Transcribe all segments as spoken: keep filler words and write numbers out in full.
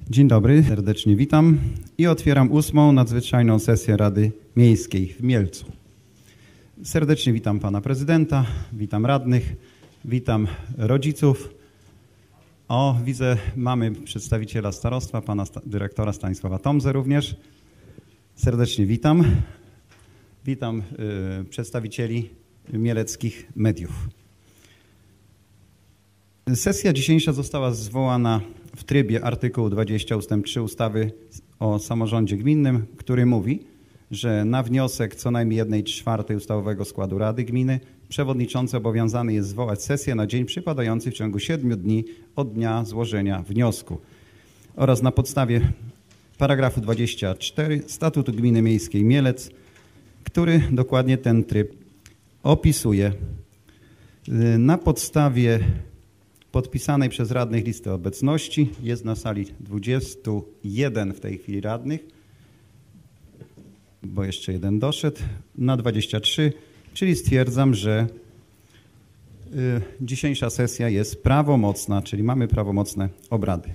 Dzień dobry, serdecznie witam i otwieram ósmą nadzwyczajną sesję Rady Miejskiej w Mielcu. Serdecznie witam pana prezydenta, witam radnych, witam rodziców. O, widzę, mamy przedstawiciela starostwa, pana sta dyrektora Stanisława Tomzę również. Serdecznie witam. Witam y, przedstawicieli mieleckich mediów. Sesja dzisiejsza została zwołana w trybie artykułu dwudziestego ustęp trzy ustawy o samorządzie gminnym, który mówi, że na wniosek co najmniej jednej czwartej ustawowego składu Rady Gminy przewodniczący obowiązany jest zwołać sesję na dzień przypadający w ciągu siedmiu dni od dnia złożenia wniosku oraz na podstawie paragrafu dwudziestego czwartego Statutu Gminy Miejskiej Mielec, który dokładnie ten tryb opisuje. Na podstawie podpisanej przez radnych listy obecności, jest na sali dwudziestu jeden w tej chwili radnych, bo jeszcze jeden doszedł, na dwadzieścia trzy, czyli stwierdzam, że y, dzisiejsza sesja jest prawomocna, czyli mamy prawomocne obrady.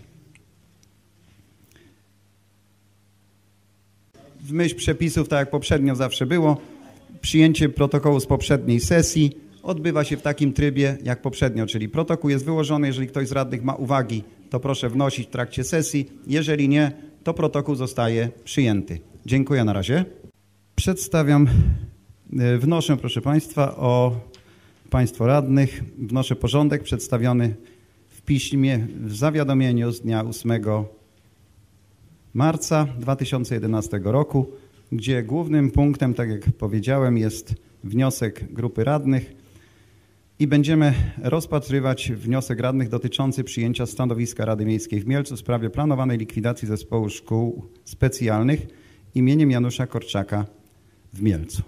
W myśl przepisów, tak jak poprzednio zawsze było, przyjęcie protokołu z poprzedniej sesji odbywa się w takim trybie jak poprzednio, czyli protokół jest wyłożony. Jeżeli ktoś z radnych ma uwagi, to proszę wnosić w trakcie sesji. Jeżeli nie, to protokół zostaje przyjęty. Dziękuję na razie. Przedstawiam, wnoszę, proszę państwa, o państwo radnych, wnoszę porządek przedstawiony w piśmie, w zawiadomieniu z dnia ósmego marca dwa tysiące jedenastego roku, gdzie głównym punktem, tak jak powiedziałem, jest wniosek grupy radnych i będziemy rozpatrywać wniosek radnych dotyczący przyjęcia stanowiska Rady Miejskiej w Mielcu w sprawie planowanej likwidacji Zespołu Szkół Specjalnych imieniem Janusza Korczaka w Mielcu.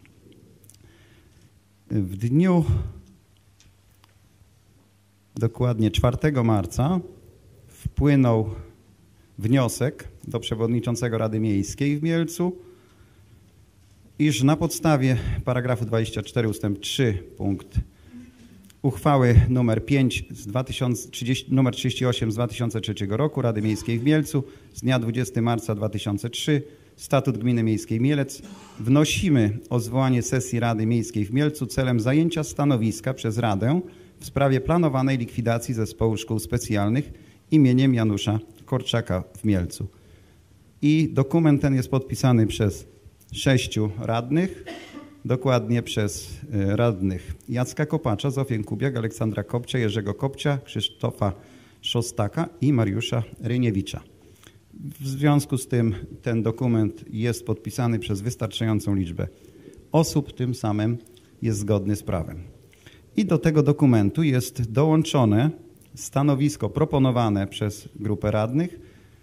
W dniu dokładnie czwartego marca wpłynął wniosek do przewodniczącego Rady Miejskiej w Mielcu, iż na podstawie paragrafu dwudziestego czwartego ustęp trzy punkt uchwały numer pięć z numer trzydzieści osiem z dwa tysiące trzeciego roku Rady Miejskiej w Mielcu z dnia dwudziestego marca dwa tysiące trzeciego Statut Gminy Miejskiej Mielec wnosimy o zwołanie sesji Rady Miejskiej w Mielcu celem zajęcia stanowiska przez Radę w sprawie planowanej likwidacji Zespołu Szkół Specjalnych imieniem Janusza Korczaka w Mielcu. I dokument ten jest podpisany przez sześciu radnych, dokładnie przez radnych Jacka Kopacza, Zofię Kubiak, Aleksandra Kopcia, Jerzego Kopcia, Krzysztofa Szostaka i Mariusza Ryniewicza. W związku z tym ten dokument jest podpisany przez wystarczającą liczbę osób, tym samym jest zgodny z prawem. I do tego dokumentu jest dołączone stanowisko proponowane przez grupę radnych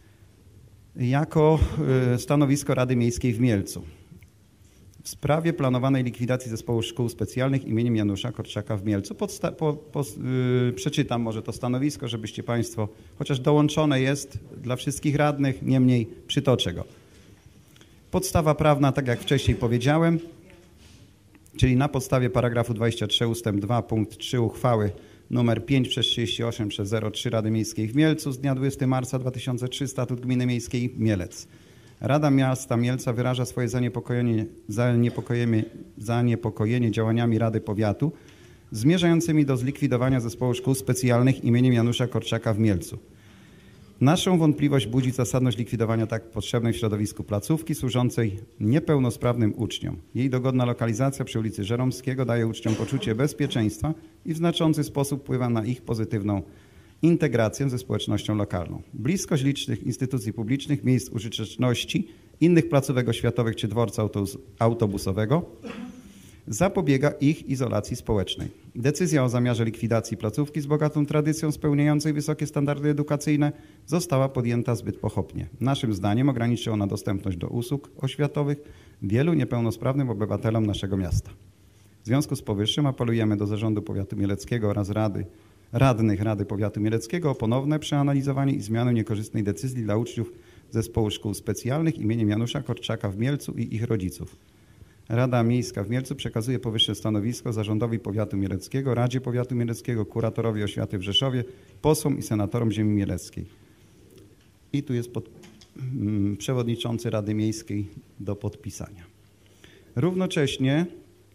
jako stanowisko Rady Miejskiej w Mielcu w sprawie planowanej likwidacji Zespołu Szkół Specjalnych imieniem Janusza Korczaka w Mielcu. Podsta po, po, yy, przeczytam może to stanowisko, żebyście państwo, chociaż dołączone jest dla wszystkich radnych, niemniej przytoczę go. Podstawa prawna, tak jak wcześniej powiedziałem, czyli na podstawie paragrafu dwudziestego trzeciego ustęp dwa punkt trzy uchwały numer pięć przez trzydzieści osiem przez zero trzy Rady Miejskiej w Mielcu z dnia dwudziestego marca dwa tysiące trzeciego Statut Gminy Miejskiej Mielec. Rada Miasta Mielca wyraża swoje zaniepokojenie, zaniepokojenie, zaniepokojenie działaniami Rady Powiatu zmierzającymi do zlikwidowania Zespołu Szkół Specjalnych imieniem Janusza Korczaka w Mielcu. Naszą wątpliwość budzi zasadność likwidowania tak potrzebnej w środowisku placówki służącej niepełnosprawnym uczniom. Jej dogodna lokalizacja przy ulicy Żeromskiego daje uczniom poczucie bezpieczeństwa i w znaczący sposób wpływa na ich pozytywną integrację ze społecznością lokalną. Bliskość licznych instytucji publicznych, miejsc użyteczności, innych placówek oświatowych czy dworca autobusowego zapobiega ich izolacji społecznej. Decyzja o zamiarze likwidacji placówki z bogatą tradycją spełniającej wysokie standardy edukacyjne została podjęta zbyt pochopnie. Naszym zdaniem ograniczy ona dostępność do usług oświatowych wielu niepełnosprawnym obywatelom naszego miasta. W związku z powyższym apelujemy do Zarządu Powiatu Mieleckiego oraz Rady radnych Rady Powiatu Mieleckiego o ponowne przeanalizowanie i zmianę niekorzystnej decyzji dla uczniów Zespołu Szkół Specjalnych imieniem Janusza Korczaka w Mielcu i ich rodziców. Rada Miejska w Mielcu przekazuje powyższe stanowisko Zarządowi Powiatu Mieleckiego, Radzie Powiatu Mieleckiego, Kuratorowi Oświaty w Rzeszowie, posłom i senatorom ziemi mieleckiej. i tu jest pod, mm, przewodniczący Rady Miejskiej do podpisania. Równocześnie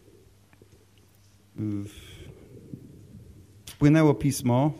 wpłynęło pismo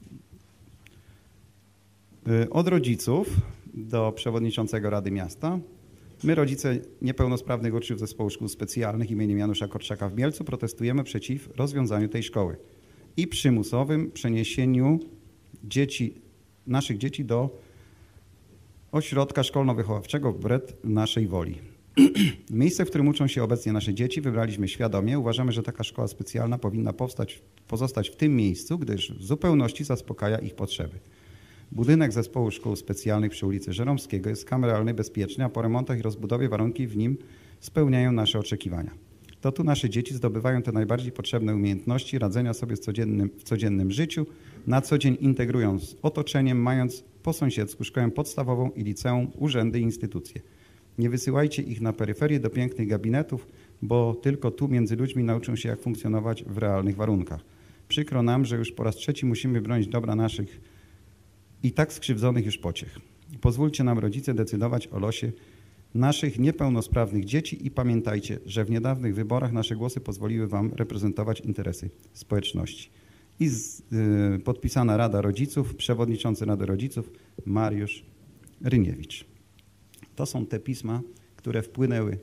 od rodziców do przewodniczącego Rady Miasta. My, rodzice niepełnosprawnych uczniów Zespołu Szkół Specjalnych imieniem Janusza Korczaka w Mielcu, protestujemy przeciw rozwiązaniu tej szkoły i przymusowym przeniesieniu dzieci, naszych dzieci do ośrodka szkolno-wychowawczego wbrew naszej woli. Miejsce, w którym uczą się obecnie nasze dzieci, wybraliśmy świadomie. Uważamy, że taka szkoła specjalna powinna powstać, pozostać w tym miejscu, gdyż w zupełności zaspokaja ich potrzeby. Budynek Zespołu Szkół Specjalnych przy ulicy Żeromskiego jest kameralny, bezpieczny, a po remontach i rozbudowie warunki w nim spełniają nasze oczekiwania. To tu nasze dzieci zdobywają te najbardziej potrzebne umiejętności radzenia sobie z codziennym, w codziennym życiu, na co dzień integrując z otoczeniem, mając po sąsiedzku szkołę podstawową i liceum, urzędy i instytucje. Nie wysyłajcie ich na peryferię do pięknych gabinetów, bo tylko tu między ludźmi nauczą się, jak funkcjonować w realnych warunkach. Przykro nam, że już po raz trzeci musimy bronić dobra naszych i tak skrzywdzonych już pociech. Pozwólcie nam, rodzice, decydować o losie naszych niepełnosprawnych dzieci i pamiętajcie, że w niedawnych wyborach nasze głosy pozwoliły wam reprezentować interesy społeczności. I z, y, podpisana Rada Rodziców, przewodniczący Rady Rodziców Mariusz Ryniewicz. To są te pisma, które wpłynęły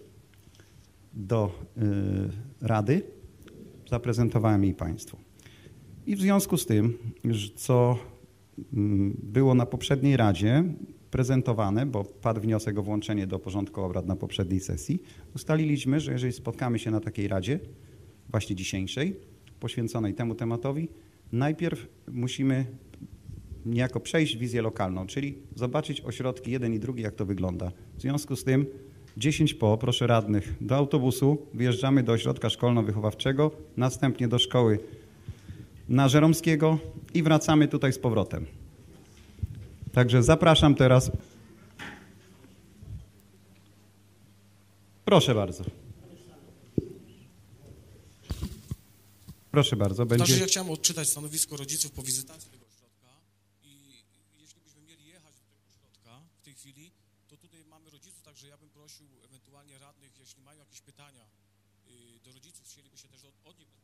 do y, Rady. Zaprezentowałem jej Państwu. I w związku z tym, co było na poprzedniej Radzie prezentowane, bo padł wniosek o włączenie do porządku obrad na poprzedniej sesji, ustaliliśmy, że jeżeli spotkamy się na takiej Radzie, właśnie dzisiejszej, poświęconej temu tematowi, najpierw musimy niejako przejść wizję lokalną, czyli zobaczyć ośrodki jeden i drugi, jak to wygląda. W związku z tym dziesięć po, proszę radnych, do autobusu, wyjeżdżamy do ośrodka szkolno-wychowawczego, następnie do szkoły na Żeromskiego i wracamy tutaj z powrotem. Także zapraszam teraz. Proszę bardzo. Proszę bardzo. Będzie... Znaczy, ja chciałem odczytać stanowisko rodziców po wizytacji tego ośrodka i jeśli byśmy mieli jechać do tego ośrodka w tej chwili, to tutaj mamy rodziców, także ja bym prosił ewentualnie radnych, jeśli mają jakieś pytania do rodziców, chcieliby się też od, od nich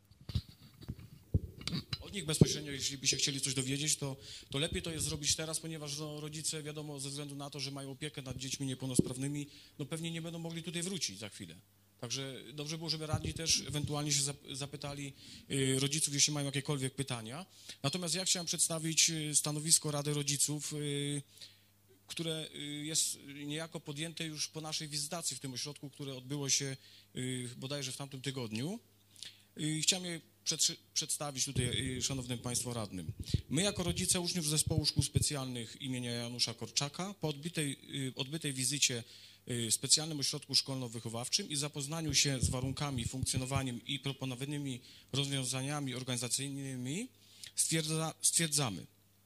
Od nich bezpośrednio, jeśli by się chcieli coś dowiedzieć, to, to lepiej to jest zrobić teraz, ponieważ no, rodzice, wiadomo, ze względu na to, że mają opiekę nad dziećmi niepełnosprawnymi, no pewnie nie będą mogli tutaj wrócić za chwilę. Także dobrze było, żeby radni też ewentualnie się zapytali y, rodziców, jeśli mają jakiekolwiek pytania. Natomiast ja chciałem przedstawić stanowisko Rady Rodziców, y, które jest niejako podjęte już po naszej wizytacji w tym ośrodku, które odbyło się y, bodajże w tamtym tygodniu. Y, chciałem je przedstawić tutaj szanownym Państwu radnym. My jako rodzice uczniów Zespołu Szkół Specjalnych imienia Janusza Korczaka po odbytej, odbytej wizycie w specjalnym ośrodku szkolno-wychowawczym i zapoznaniu się z warunkami, funkcjonowaniem i proponowanymi rozwiązaniami organizacyjnymi stwierdza, stwierdzamy,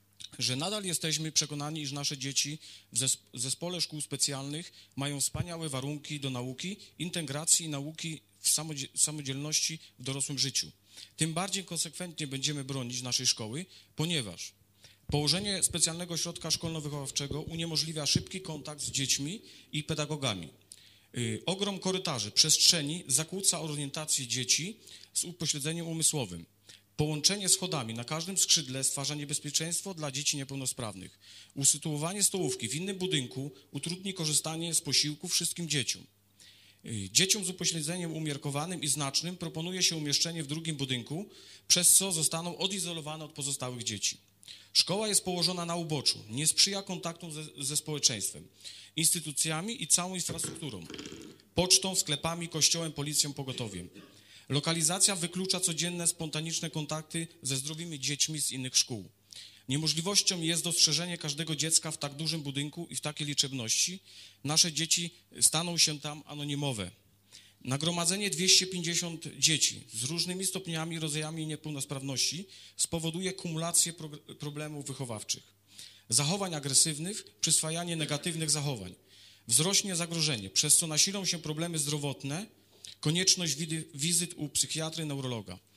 że nadal jesteśmy przekonani, iż nasze dzieci w zespole szkół specjalnych mają wspaniałe warunki do nauki, integracji i nauki w samodzielności w dorosłym życiu. Tym bardziej konsekwentnie będziemy bronić naszej szkoły, ponieważ położenie specjalnego ośrodka szkolno-wychowawczego uniemożliwia szybki kontakt z dziećmi i pedagogami. Yy, ogrom korytarzy, przestrzeni zakłóca orientację dzieci z upośledzeniem umysłowym. Połączenie schodami na każdym skrzydle stwarza niebezpieczeństwo dla dzieci niepełnosprawnych. Usytuowanie stołówki w innym budynku utrudni korzystanie z posiłku wszystkim dzieciom. Dzieciom z upośledzeniem umiarkowanym i znacznym proponuje się umieszczenie w drugim budynku, przez co zostaną odizolowane od pozostałych dzieci. Szkoła jest położona na uboczu, nie sprzyja kontaktom ze, ze społeczeństwem, instytucjami i całą infrastrukturą, pocztą, sklepami, kościołem, policją, pogotowiem. Lokalizacja wyklucza codzienne, spontaniczne kontakty ze zdrowymi dziećmi z innych szkół. Niemożliwością jest dostrzeżenie każdego dziecka w tak dużym budynku i w takiej liczebności. Nasze dzieci staną się tam anonimowe. Nagromadzenie dwieście pięćdziesiąt dzieci z różnymi stopniami i rodzajami niepełnosprawności spowoduje kumulację pro problemów wychowawczych. Zachowań agresywnych, przyswajanie negatywnych zachowań. Wzrośnie zagrożenie, przez co nasilą się problemy zdrowotne, konieczność wizyt u psychiatry, neurologa.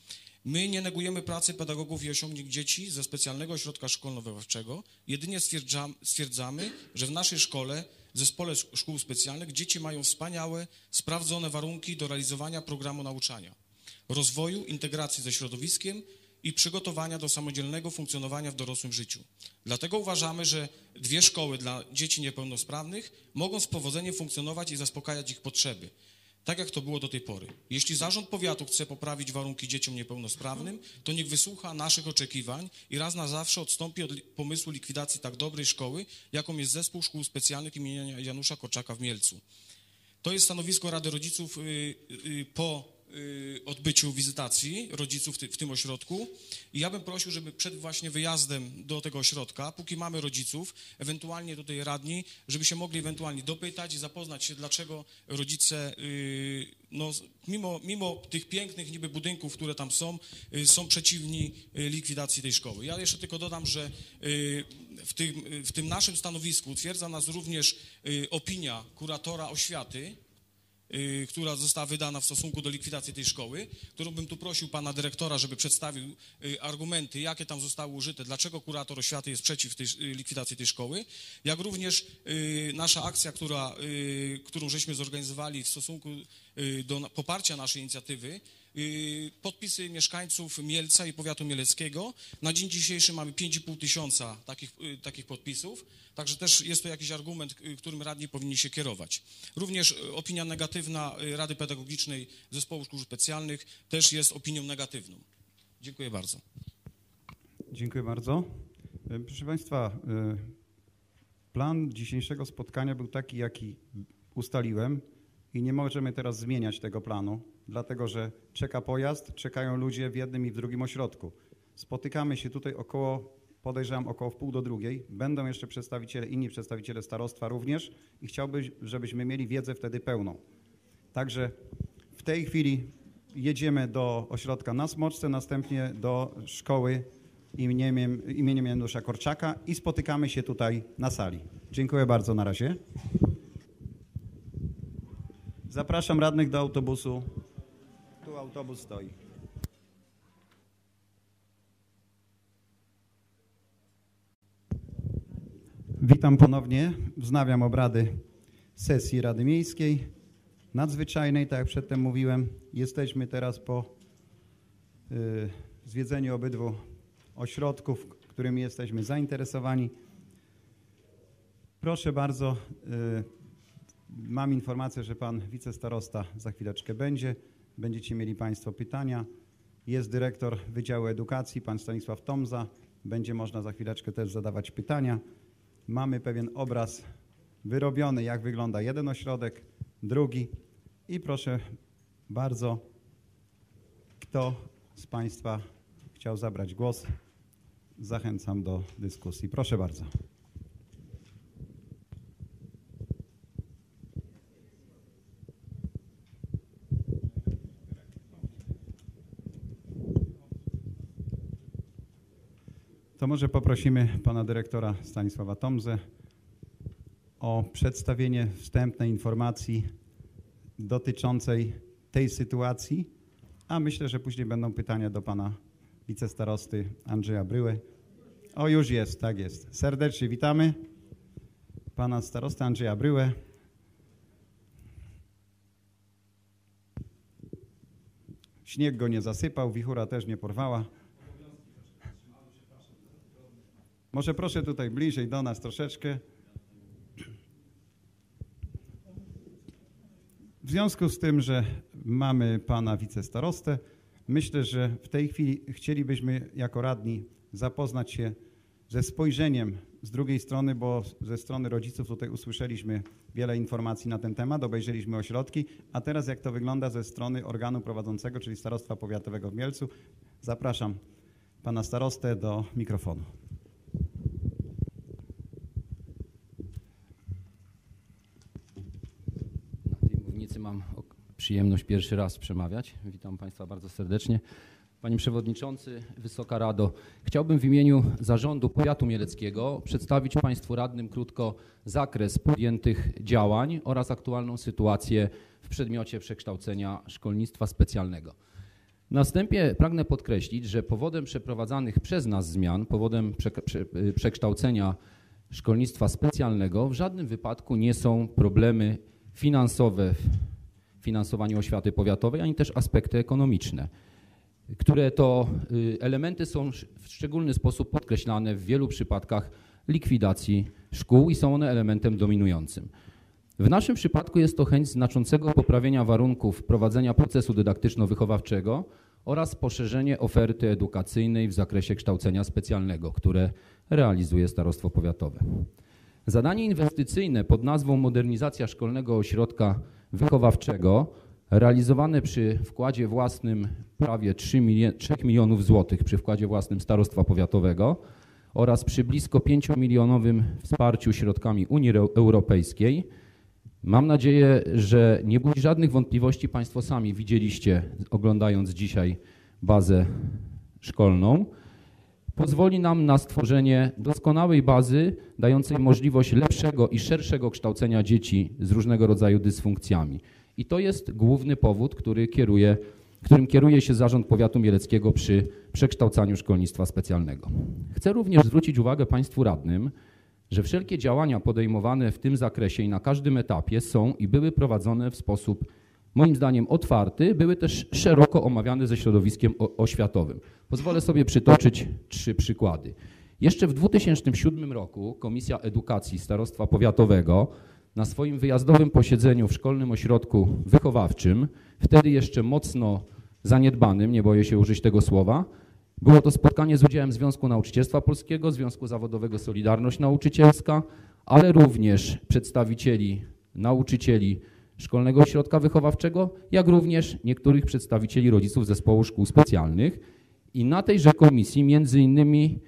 My nie negujemy pracy pedagogów i osiągnięć dzieci ze specjalnego ośrodka szkolno-wychowawczego, jedynie stwierdzamy, że w naszej szkole, zespole szkół specjalnych, dzieci mają wspaniałe, sprawdzone warunki do realizowania programu nauczania, rozwoju, integracji ze środowiskiem i przygotowania do samodzielnego funkcjonowania w dorosłym życiu. Dlatego uważamy, że dwie szkoły dla dzieci niepełnosprawnych mogą z powodzeniem funkcjonować i zaspokajać ich potrzeby, tak jak to było do tej pory. Jeśli zarząd powiatu chce poprawić warunki dzieciom niepełnosprawnym, to niech wysłucha naszych oczekiwań i raz na zawsze odstąpi od pomysłu likwidacji tak dobrej szkoły, jaką jest Zespół Szkół Specjalnych imienia Janusza Korczaka w Mielcu. To jest stanowisko Rady Rodziców yy, yy, po odbyciu wizytacji rodziców w tym ośrodku i ja bym prosił, żeby przed właśnie wyjazdem do tego ośrodka, póki mamy rodziców, ewentualnie tutaj radni, żeby się mogli ewentualnie dopytać i zapoznać się, dlaczego rodzice, no, mimo, mimo tych pięknych niby budynków, które tam są, są przeciwni likwidacji tej szkoły. Ja jeszcze tylko dodam, że w tym, w tym naszym stanowisku utwierdza nas również opinia kuratora oświaty, która została wydana w stosunku do likwidacji tej szkoły, którą bym tu prosił pana dyrektora, żeby przedstawił argumenty, jakie tam zostały użyte, dlaczego kurator oświaty jest przeciw tej likwidacji tej szkoły, jak również nasza akcja, która, którą żeśmy zorganizowali w stosunku do poparcia naszej inicjatywy, podpisy mieszkańców Mielca i powiatu mieleckiego. Na dzień dzisiejszy mamy pięć i pół tysiąca takich, takich podpisów, także też jest to jakiś argument, którym radni powinni się kierować. Również opinia negatywna Rady Pedagogicznej Zespołu Szkół Specjalnych też jest opinią negatywną. Dziękuję bardzo. Dziękuję bardzo. Proszę Państwa, plan dzisiejszego spotkania był taki, jaki ustaliłem i nie możemy teraz zmieniać tego planu, dlatego że czeka pojazd, czekają ludzie w jednym i w drugim ośrodku. Spotykamy się tutaj około, podejrzewam, około w pół do drugiej. Będą jeszcze przedstawiciele, inni przedstawiciele starostwa również i chciałbym, żebyśmy mieli wiedzę wtedy pełną. Także w tej chwili jedziemy do ośrodka na Smoczce, następnie do szkoły imieniem, imieniem Janusza Korczaka i spotykamy się tutaj na sali. Dziękuję bardzo, na razie. Zapraszam radnych do autobusu. Tu autobus stoi. Witam ponownie. Wznawiam obrady sesji Rady Miejskiej nadzwyczajnej, tak jak przedtem mówiłem. Jesteśmy teraz po y, zwiedzeniu obydwu ośrodków, którymi jesteśmy zainteresowani. Proszę bardzo, y, mam informację, że pan wicestarosta za chwileczkę będzie. Będziecie mieli Państwo pytania. Jest dyrektor Wydziału Edukacji, pan Stanisław Tomza. Będzie można za chwileczkę też zadawać pytania. Mamy pewien obraz wyrobiony, jak wygląda jeden ośrodek, drugi. I proszę bardzo, kto z Państwa chciał zabrać głos, zachęcam do dyskusji. Proszę bardzo. To może poprosimy pana dyrektora Stanisława Tomzę o przedstawienie wstępnej informacji dotyczącej tej sytuacji, a myślę, że później będą pytania do pana wicestarosty Andrzeja Bryły. O, już jest, tak jest. Serdecznie witamy pana starostę Andrzeja Bryłę. Śnieg go nie zasypał, wichura też nie porwała. Może proszę tutaj bliżej do nas troszeczkę. W związku z tym, że mamy pana wicestarostę, myślę, że w tej chwili chcielibyśmy jako radni zapoznać się ze spojrzeniem z drugiej strony, bo ze strony rodziców tutaj usłyszeliśmy wiele informacji na ten temat, obejrzeliśmy ośrodki, a teraz jak to wygląda ze strony organu prowadzącego, czyli Starostwa Powiatowego w Mielcu. Zapraszam pana starostę do mikrofonu. Mam przyjemność pierwszy raz przemawiać. Witam Państwa bardzo serdecznie. Panie Przewodniczący, Wysoka Rado, chciałbym w imieniu Zarządu Powiatu Mieleckiego przedstawić Państwu radnym krótko zakres podjętych działań oraz aktualną sytuację w przedmiocie przekształcenia szkolnictwa specjalnego. Na wstępie pragnę podkreślić, że powodem przeprowadzanych przez nas zmian, powodem prze, prze, przekształcenia szkolnictwa specjalnego w żadnym wypadku nie są problemy finansowe w finansowaniu oświaty powiatowej, ani też aspekty ekonomiczne, które to elementy są w szczególny sposób podkreślane w wielu przypadkach likwidacji szkół i są one elementem dominującym. W naszym przypadku jest to chęć znaczącego poprawienia warunków prowadzenia procesu dydaktyczno-wychowawczego oraz poszerzenie oferty edukacyjnej w zakresie kształcenia specjalnego, które realizuje Starostwo Powiatowe. Zadanie inwestycyjne pod nazwą modernizacja szkolnego ośrodka wychowawczego, realizowane przy wkładzie własnym prawie trzy milionów złotych, przy wkładzie własnym Starostwa Powiatowego oraz przy blisko pięciomilionowym wsparciu środkami Unii Europejskiej. Mam nadzieję, że nie budzi żadnych wątpliwości, Państwo sami widzieliście, oglądając dzisiaj bazę szkolną. Pozwoli nam na stworzenie doskonałej bazy, dającej możliwość lepszego i szerszego kształcenia dzieci z różnego rodzaju dysfunkcjami. I to jest główny powód, który kieruje, którym kieruje się Zarząd Powiatu Mieleckiego przy przekształcaniu szkolnictwa specjalnego. Chcę również zwrócić uwagę Państwu radnym, że wszelkie działania podejmowane w tym zakresie i na każdym etapie są i były prowadzone w sposób, moim zdaniem, otwarty, były też szeroko omawiane ze środowiskiem oświatowym. Pozwolę sobie przytoczyć trzy przykłady. Jeszcze w dwa tysiące siódmym roku Komisja Edukacji Starostwa Powiatowego na swoim wyjazdowym posiedzeniu w Szkolnym Ośrodku Wychowawczym, wtedy jeszcze mocno zaniedbanym, nie boję się użyć tego słowa, było to spotkanie z udziałem Związku Nauczycielstwa Polskiego, Związku Zawodowego Solidarność Nauczycielska, ale również przedstawicieli nauczycieli Szkolnego Ośrodka Wychowawczego, jak również niektórych przedstawicieli rodziców zespołu szkół specjalnych. I na tejże komisji między innymi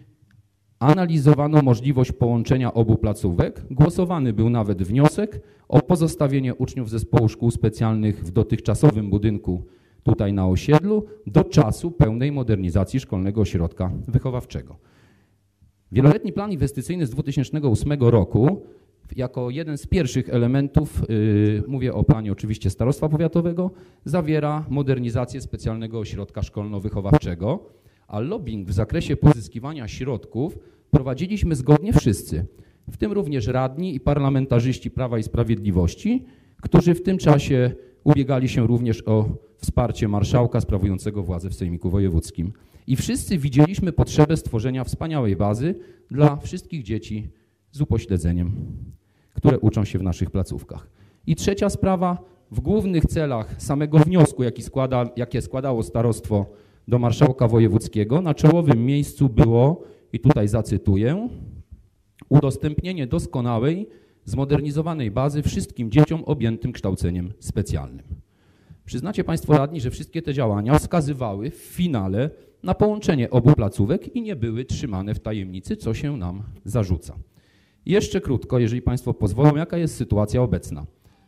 analizowano możliwość połączenia obu placówek. Głosowany był nawet wniosek o pozostawienie uczniów zespołu szkół specjalnych w dotychczasowym budynku tutaj na osiedlu do czasu pełnej modernizacji Szkolnego Ośrodka Wychowawczego. Wieloletni plan inwestycyjny z dwa tysiące ósmego roku jako jeden z pierwszych elementów, yy, mówię o planie oczywiście Starostwa Powiatowego, zawiera modernizację specjalnego ośrodka szkolno-wychowawczego, a lobbying w zakresie pozyskiwania środków prowadziliśmy zgodnie wszyscy, w tym również radni i parlamentarzyści Prawa i Sprawiedliwości, którzy w tym czasie ubiegali się również o wsparcie marszałka sprawującego władzę w Sejmiku Wojewódzkim. I wszyscy widzieliśmy potrzebę stworzenia wspaniałej bazy dla wszystkich dzieci z upośledzeniem, które uczą się w naszych placówkach. I trzecia sprawa, w głównych celach samego wniosku, jaki składa, jakie składało starostwo do marszałka wojewódzkiego, na czołowym miejscu było, i tutaj zacytuję, udostępnienie doskonałej, zmodernizowanej bazy wszystkim dzieciom objętym kształceniem specjalnym. Przyznacie Państwo radni, że wszystkie te działania wskazywały w finale na połączenie obu placówek i nie były trzymane w tajemnicy, co się nam zarzuca. Jeszcze krótko, jeżeli Państwo pozwolą, jaka jest sytuacja obecna.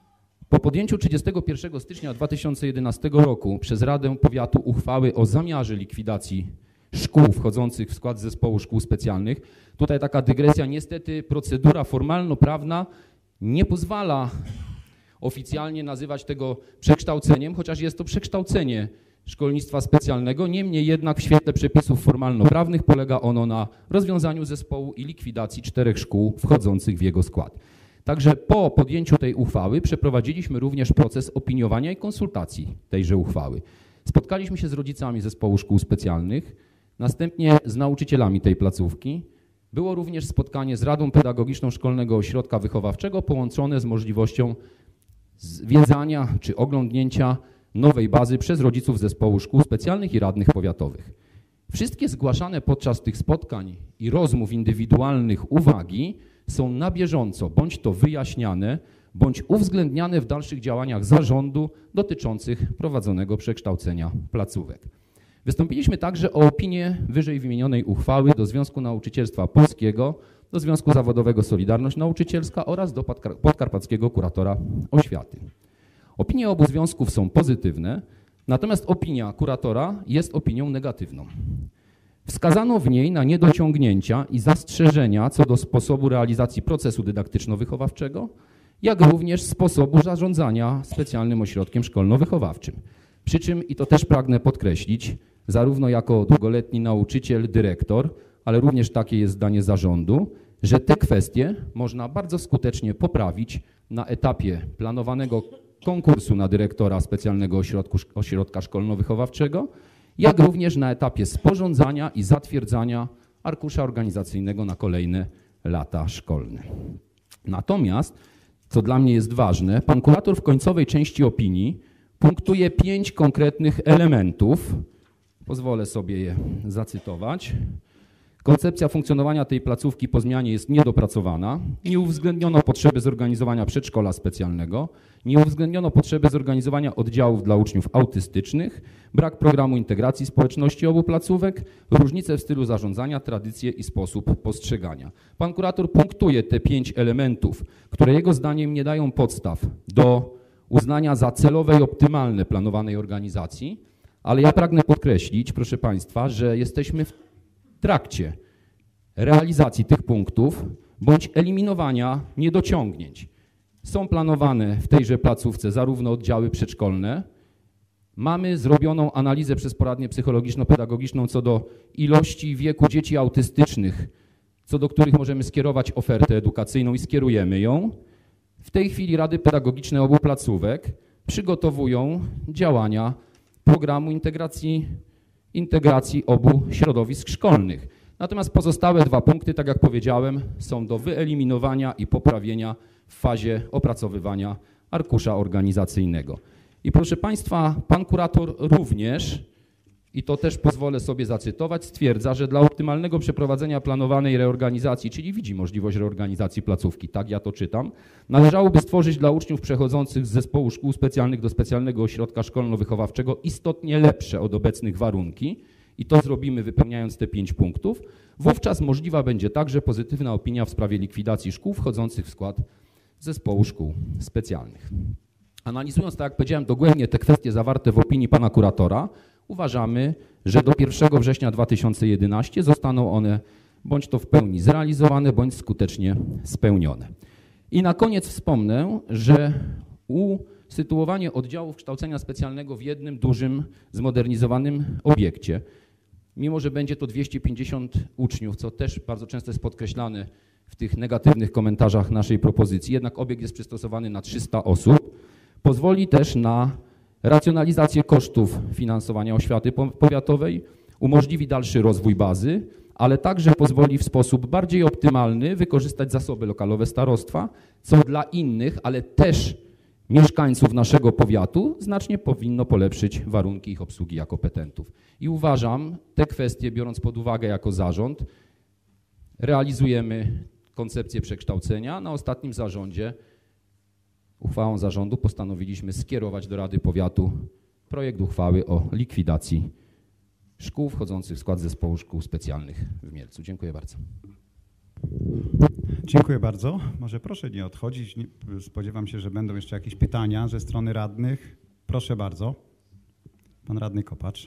Po podjęciu trzydziestego pierwszego stycznia dwa tysiące jedenastego roku przez Radę Powiatu uchwały o zamiarze likwidacji szkół wchodzących w skład zespołu szkół specjalnych, tutaj taka dygresja, niestety procedura formalno-prawna nie pozwala oficjalnie nazywać tego przekształceniem, chociaż jest to przekształcenie szkolnictwa specjalnego, niemniej jednak w świetle przepisów formalno-prawnych polega ono na rozwiązaniu zespołu i likwidacji czterech szkół wchodzących w jego skład. Także po podjęciu tej uchwały przeprowadziliśmy również proces opiniowania i konsultacji tejże uchwały. Spotkaliśmy się z rodzicami zespołu szkół specjalnych, następnie z nauczycielami tej placówki. Było również spotkanie z Radą Pedagogiczną Szkolnego Ośrodka Wychowawczego połączone z możliwością zwiedzania czy oglądnięcia nowej bazy przez rodziców zespołu szkół specjalnych i radnych powiatowych. Wszystkie zgłaszane podczas tych spotkań i rozmów indywidualnych uwagi są na bieżąco bądź to wyjaśniane, bądź uwzględniane w dalszych działaniach zarządu dotyczących prowadzonego przekształcenia placówek. Wystąpiliśmy także o opinię wyżej wymienionej uchwały do Związku Nauczycielstwa Polskiego, do Związku Zawodowego Solidarność Nauczycielska oraz do Podkarpackiego Kuratora Oświaty. Opinie obu związków są pozytywne, natomiast opinia kuratora jest opinią negatywną. Wskazano w niej na niedociągnięcia i zastrzeżenia co do sposobu realizacji procesu dydaktyczno-wychowawczego, jak również sposobu zarządzania specjalnym ośrodkiem szkolno-wychowawczym. Przy czym, i to też pragnę podkreślić, zarówno jako długoletni nauczyciel, dyrektor, ale również takie jest zdanie zarządu, że te kwestie można bardzo skutecznie poprawić na etapie planowanego konkursu na dyrektora specjalnego ośrodku, ośrodka szkolno-wychowawczego, jak również na etapie sporządzania i zatwierdzania arkusza organizacyjnego na kolejne lata szkolne. Natomiast, co dla mnie jest ważne, pan kurator w końcowej części opinii punktuje pięć konkretnych elementów. Pozwolę sobie je zacytować. Koncepcja funkcjonowania tej placówki po zmianie jest niedopracowana. Nie uwzględniono potrzeby zorganizowania przedszkola specjalnego. Nie uwzględniono potrzeby zorganizowania oddziałów dla uczniów autystycznych. Brak programu integracji społeczności obu placówek. Różnice w stylu zarządzania, tradycje i sposób postrzegania. Pan kurator punktuje te pięć elementów, które jego zdaniem nie dają podstaw do uznania za celowe i optymalne planowanej organizacji. Ale ja pragnę podkreślić, proszę Państwa, że jesteśmy w trakcie realizacji tych punktów bądź eliminowania niedociągnięć. Są planowane w tejże placówce zarówno oddziały przedszkolne. Mamy zrobioną analizę przez poradnię psychologiczno-pedagogiczną co do ilości i wieku dzieci autystycznych, co do których możemy skierować ofertę edukacyjną i skierujemy ją. W tej chwili rady pedagogiczne obu placówek przygotowują działania programu integracji integracji obu środowisk szkolnych. Natomiast pozostałe dwa punkty, tak jak powiedziałem, są do wyeliminowania i poprawienia w fazie opracowywania arkusza organizacyjnego. I proszę Państwa, pan kurator również, i to też pozwolę sobie zacytować, stwierdza, że dla optymalnego przeprowadzenia planowanej reorganizacji, czyli widzi możliwość reorganizacji placówki, tak ja to czytam, należałoby stworzyć dla uczniów przechodzących z zespołu szkół specjalnych do specjalnego ośrodka szkolno-wychowawczego istotnie lepsze od obecnych warunki i to zrobimy wypełniając te pięć punktów. Wówczas możliwa będzie także pozytywna opinia w sprawie likwidacji szkół wchodzących w skład zespołu szkół specjalnych. Analizując, tak jak powiedziałem, dogłębnie te kwestie zawarte w opinii pana kuratora, uważamy, że do pierwszego września dwa tysiące jedenastego zostaną one bądź to w pełni zrealizowane, bądź skutecznie spełnione. I na koniec wspomnę, że usytuowanie oddziałów kształcenia specjalnego w jednym dużym, zmodernizowanym obiekcie, mimo że będzie to dwieście pięćdziesiąt uczniów, co też bardzo często jest podkreślane w tych negatywnych komentarzach naszej propozycji, jednak obiekt jest przystosowany na trzysta osób, pozwoli też na racjonalizację kosztów finansowania oświaty powiatowej, umożliwi dalszy rozwój bazy, ale także pozwoli w sposób bardziej optymalny wykorzystać zasoby lokalowe starostwa, co dla innych, ale też mieszkańców naszego powiatu znacznie powinno polepszyć warunki ich obsługi jako petentów. I uważam, te kwestie biorąc pod uwagę jako zarząd, realizujemy koncepcję przekształcenia. Na ostatnim zarządzie uchwałą zarządu postanowiliśmy skierować do Rady Powiatu projekt uchwały o likwidacji szkół wchodzących w skład zespołu szkół specjalnych w Mielcu. Dziękuję bardzo. Dziękuję bardzo. Może proszę nie odchodzić. Spodziewam się, że będą jeszcze jakieś pytania ze strony radnych. Proszę bardzo. Pan radny Kopacz.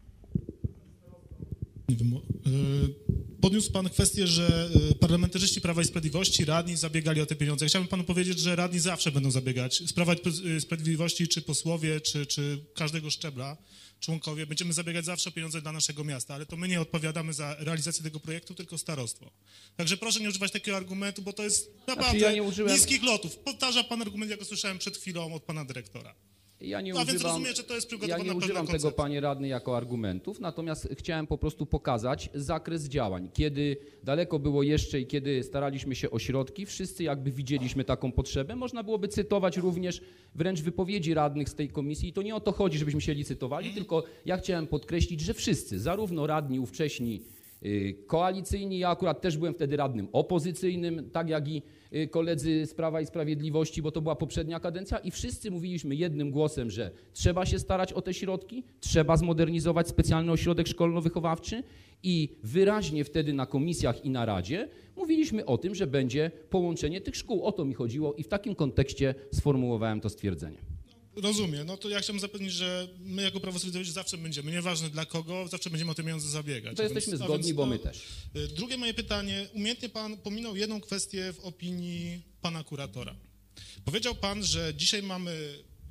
Podniósł Pan kwestię, że parlamentarzyści Prawa i Sprawiedliwości, radni zabiegali o te pieniądze. Chciałbym Panu powiedzieć, że radni zawsze będą zabiegać. Z Prawa i Sprawiedliwości, czy posłowie, czy, czy każdego szczebla, członkowie, będziemy zabiegać zawsze o pieniądze dla naszego miasta, ale to my nie odpowiadamy za realizację tego projektu, tylko starostwo. Także proszę nie używać takiego argumentu, bo to jest naprawdę znaczy, ja użyłem... niskich lotów. Powtarza Pan argument, jak go słyszałem przed chwilą od Pana dyrektora. Ja nie no, używam, więc rozumiem, że to jest ja nie używam tego, panie radny, jako argumentów, natomiast chciałem po prostu pokazać zakres działań. Kiedy daleko było jeszcze i kiedy staraliśmy się o środki, wszyscy jakby widzieliśmy taką potrzebę. Można byłoby cytować również wręcz wypowiedzi radnych z tej komisji i to nie o to chodzi, żebyśmy się licytowali, hmm. tylko ja chciałem podkreślić, że wszyscy, zarówno radni ówcześni koalicyjni, ja akurat też byłem wtedy radnym opozycyjnym, tak jak i koledzy z Prawa i Sprawiedliwości, bo to była poprzednia kadencja i wszyscy mówiliśmy jednym głosem, że trzeba się starać o te środki, trzeba zmodernizować specjalny ośrodek szkolno-wychowawczy i wyraźnie wtedy na komisjach i na Radzie mówiliśmy o tym, że będzie połączenie tych szkół. O to mi chodziło i w takim kontekście sformułowałem to stwierdzenie. Rozumiem. No to ja chciałbym zapewnić, że my jako Prawo i Sprawiedliwość zawsze będziemy, nieważne dla kogo, zawsze będziemy o te pieniądze zabiegać. To jesteśmy więc, zgodni, więc, bo no, my też. Drugie moje pytanie. Umiejętnie Pan pominął jedną kwestię w opinii Pana kuratora. Powiedział Pan, że dzisiaj mamy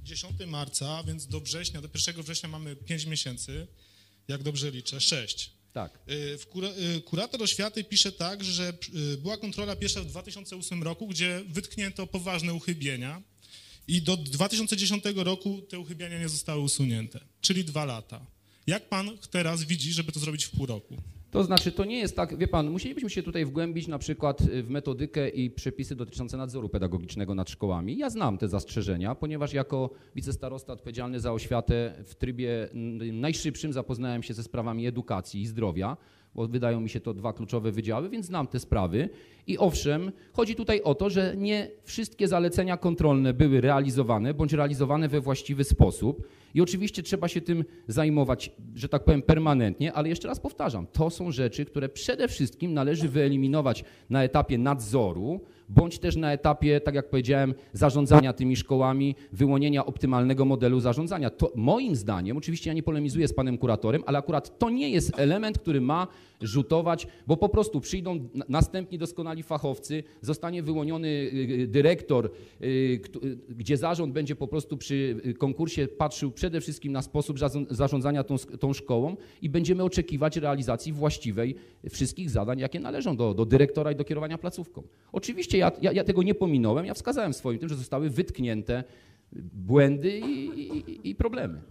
dziesiątego marca, więc do września, do pierwszego września mamy pięć miesięcy, jak dobrze liczę, sześć. Tak. W kura, kurator oświaty pisze tak, że była kontrola pierwsza w dwa tysiące ósmym roku, gdzie wytknięto poważne uchybienia i do dwa tysiące dziesiątego roku te uchybienia nie zostały usunięte, czyli dwa lata. Jak pan teraz widzi, żeby to zrobić w pół roku? To znaczy, to nie jest tak, wie pan, musielibyśmy się tutaj wgłębić na przykład w metodykę i przepisy dotyczące nadzoru pedagogicznego nad szkołami. Ja znam te zastrzeżenia, ponieważ jako wicestarosta odpowiedzialny za oświatę w trybie najszybszym zapoznałem się ze sprawami edukacji i zdrowia, bo wydają mi się to dwa kluczowe wydziały, więc znam te sprawy. I owszem, chodzi tutaj o to, że nie wszystkie zalecenia kontrolne były realizowane bądź realizowane we właściwy sposób. I oczywiście trzeba się tym zajmować, że tak powiem, permanentnie, ale jeszcze raz powtarzam, to są rzeczy, które przede wszystkim należy wyeliminować na etapie nadzoru, bądź też na etapie, tak jak powiedziałem, zarządzania tymi szkołami, wyłonienia optymalnego modelu zarządzania. To moim zdaniem, oczywiście ja nie polemizuję z panem kuratorem, ale akurat to nie jest element, który ma rzutować, bo po prostu przyjdą następni doskonali fachowcy, zostanie wyłoniony dyrektor, gdzie zarząd będzie po prostu przy konkursie patrzył przede wszystkim na sposób zarządzania tą, tą szkołą i będziemy oczekiwać realizacji właściwej wszystkich zadań, jakie należą do, do dyrektora i do kierowania placówką. Oczywiście ja, ja, ja tego nie pominąłem, ja wskazałem swoim tym, że zostały wytknięte błędy i, i, i problemy.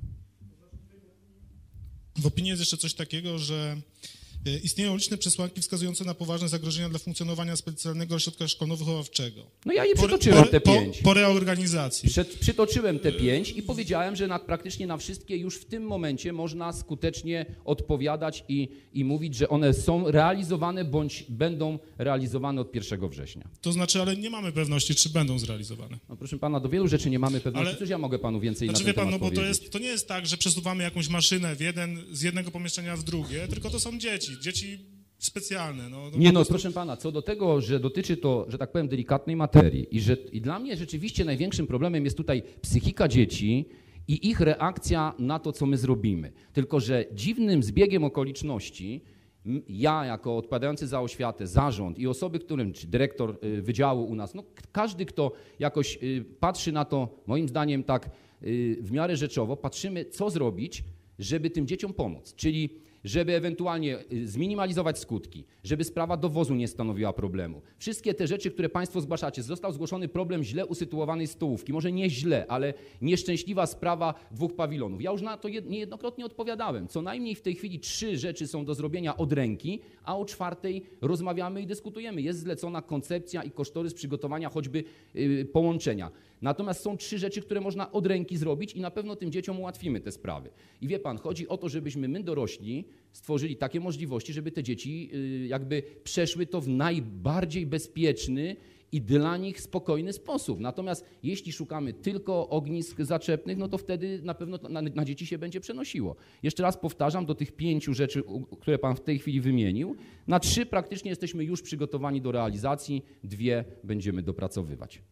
W opinii jest jeszcze coś takiego, że istnieją liczne przesłanki wskazujące na poważne zagrożenia dla funkcjonowania specjalnego ośrodka szkolno-wychowawczego. No ja je przytoczyłem, te pięć. Po, po reorganizacji. Przed, przytoczyłem te pięć i powiedziałem, że na, praktycznie na wszystkie już w tym momencie można skutecznie odpowiadać i, i mówić, że one są realizowane bądź będą realizowane od pierwszego września. To znaczy, ale nie mamy pewności, czy będą zrealizowane. No proszę pana, do wielu rzeczy nie mamy pewności. Ale, cóż ja mogę panu więcej znaczy, na ten wie pan, temat no bo powiedzieć? to, jest, to nie jest tak, że przesuwamy jakąś maszynę w jeden, z jednego pomieszczenia w drugie, tylko to są dzieci. Dzieci specjalne. No, no nie no, prostu... proszę pana, co do tego, że dotyczy to, że tak powiem, delikatnej materii i że i dla mnie rzeczywiście największym problemem jest tutaj psychika dzieci i ich reakcja na to, co my zrobimy. Tylko że dziwnym zbiegiem okoliczności ja jako odpowiadający za oświatę, zarząd i osoby, którym, czy dyrektor wydziału u nas, no każdy, kto jakoś patrzy na to, moim zdaniem tak w miarę rzeczowo, patrzymy, co zrobić, żeby tym dzieciom pomóc. Czyli żeby ewentualnie zminimalizować skutki, żeby sprawa dowozu nie stanowiła problemu. Wszystkie te rzeczy, które państwo zgłaszacie, został zgłoszony problem źle usytuowanej stołówki, może nie źle, ale nieszczęśliwa sprawa dwóch pawilonów. Ja już na to niejednokrotnie odpowiadałem. Co najmniej w tej chwili trzy rzeczy są do zrobienia od ręki, a o czwartej rozmawiamy i dyskutujemy. Jest zlecona koncepcja i kosztorys przygotowania choćby yy, połączenia. Natomiast są trzy rzeczy, które można od ręki zrobić i na pewno tym dzieciom ułatwimy te sprawy. I wie pan, chodzi o to, żebyśmy my dorośli stworzyli takie możliwości, żeby te dzieci jakby przeszły to w najbardziej bezpieczny i dla nich spokojny sposób. Natomiast jeśli szukamy tylko ognisk zaczepnych, no to wtedy na pewno na, na dzieci się będzie przenosiło. Jeszcze raz powtarzam, do tych pięciu rzeczy, które pan w tej chwili wymienił, na trzy praktycznie jesteśmy już przygotowani do realizacji, dwie będziemy dopracowywać.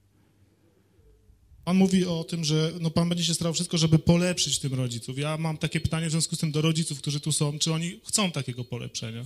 Pan mówi o tym, że no pan będzie się starał wszystko, żeby polepszyć tym rodziców. Ja mam takie pytanie w związku z tym do rodziców, którzy tu są, czy oni chcą takiego polepszenia?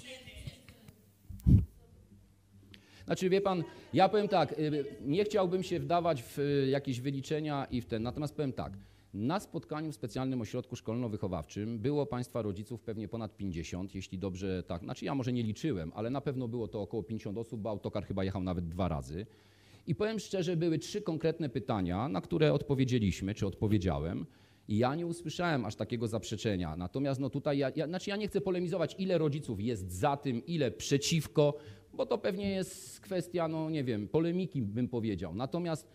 Znaczy, wie pan, ja powiem tak, nie chciałbym się wdawać w jakieś wyliczenia i w ten, natomiast powiem tak, na spotkaniu w specjalnym ośrodku szkolno-wychowawczym było państwa rodziców pewnie ponad pięćdziesiąt, jeśli dobrze tak, znaczy ja może nie liczyłem, ale na pewno było to około pięćdziesiąt osób, bo autokar chyba jechał nawet dwa razy. I powiem szczerze, były trzy konkretne pytania, na które odpowiedzieliśmy, czy odpowiedziałem. I ja nie usłyszałem aż takiego zaprzeczenia. Natomiast no tutaj, ja, ja, znaczy ja nie chcę polemizować, ile rodziców jest za tym, ile przeciwko, bo to pewnie jest kwestia, no nie wiem, polemiki bym powiedział. Natomiast,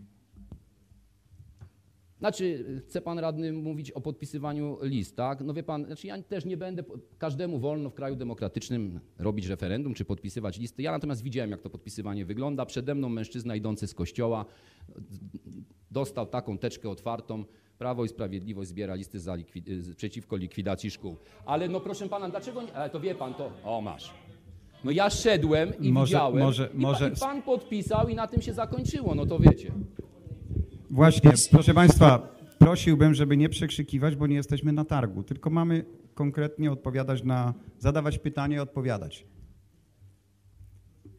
znaczy chce pan radny mówić o podpisywaniu list, tak? No wie pan, znaczy ja też nie będę, każdemu wolno w kraju demokratycznym robić referendum czy podpisywać listy. Ja natomiast widziałem, jak to podpisywanie wygląda. Przede mną mężczyzna idący z kościoła dostał taką teczkę otwartą. Prawo i Sprawiedliwość zbiera listy za likwid- przeciwko likwidacji szkół. Ale no proszę pana, dlaczego nie? Ale to wie pan, to o masz. No ja szedłem i może, widziałem może, i, może... pa, i pan podpisał i na tym się zakończyło, no to wiecie. Właśnie, proszę państwa, prosiłbym, żeby nie przekrzykiwać, bo nie jesteśmy na targu, tylko mamy konkretnie odpowiadać na, zadawać pytanie i odpowiadać.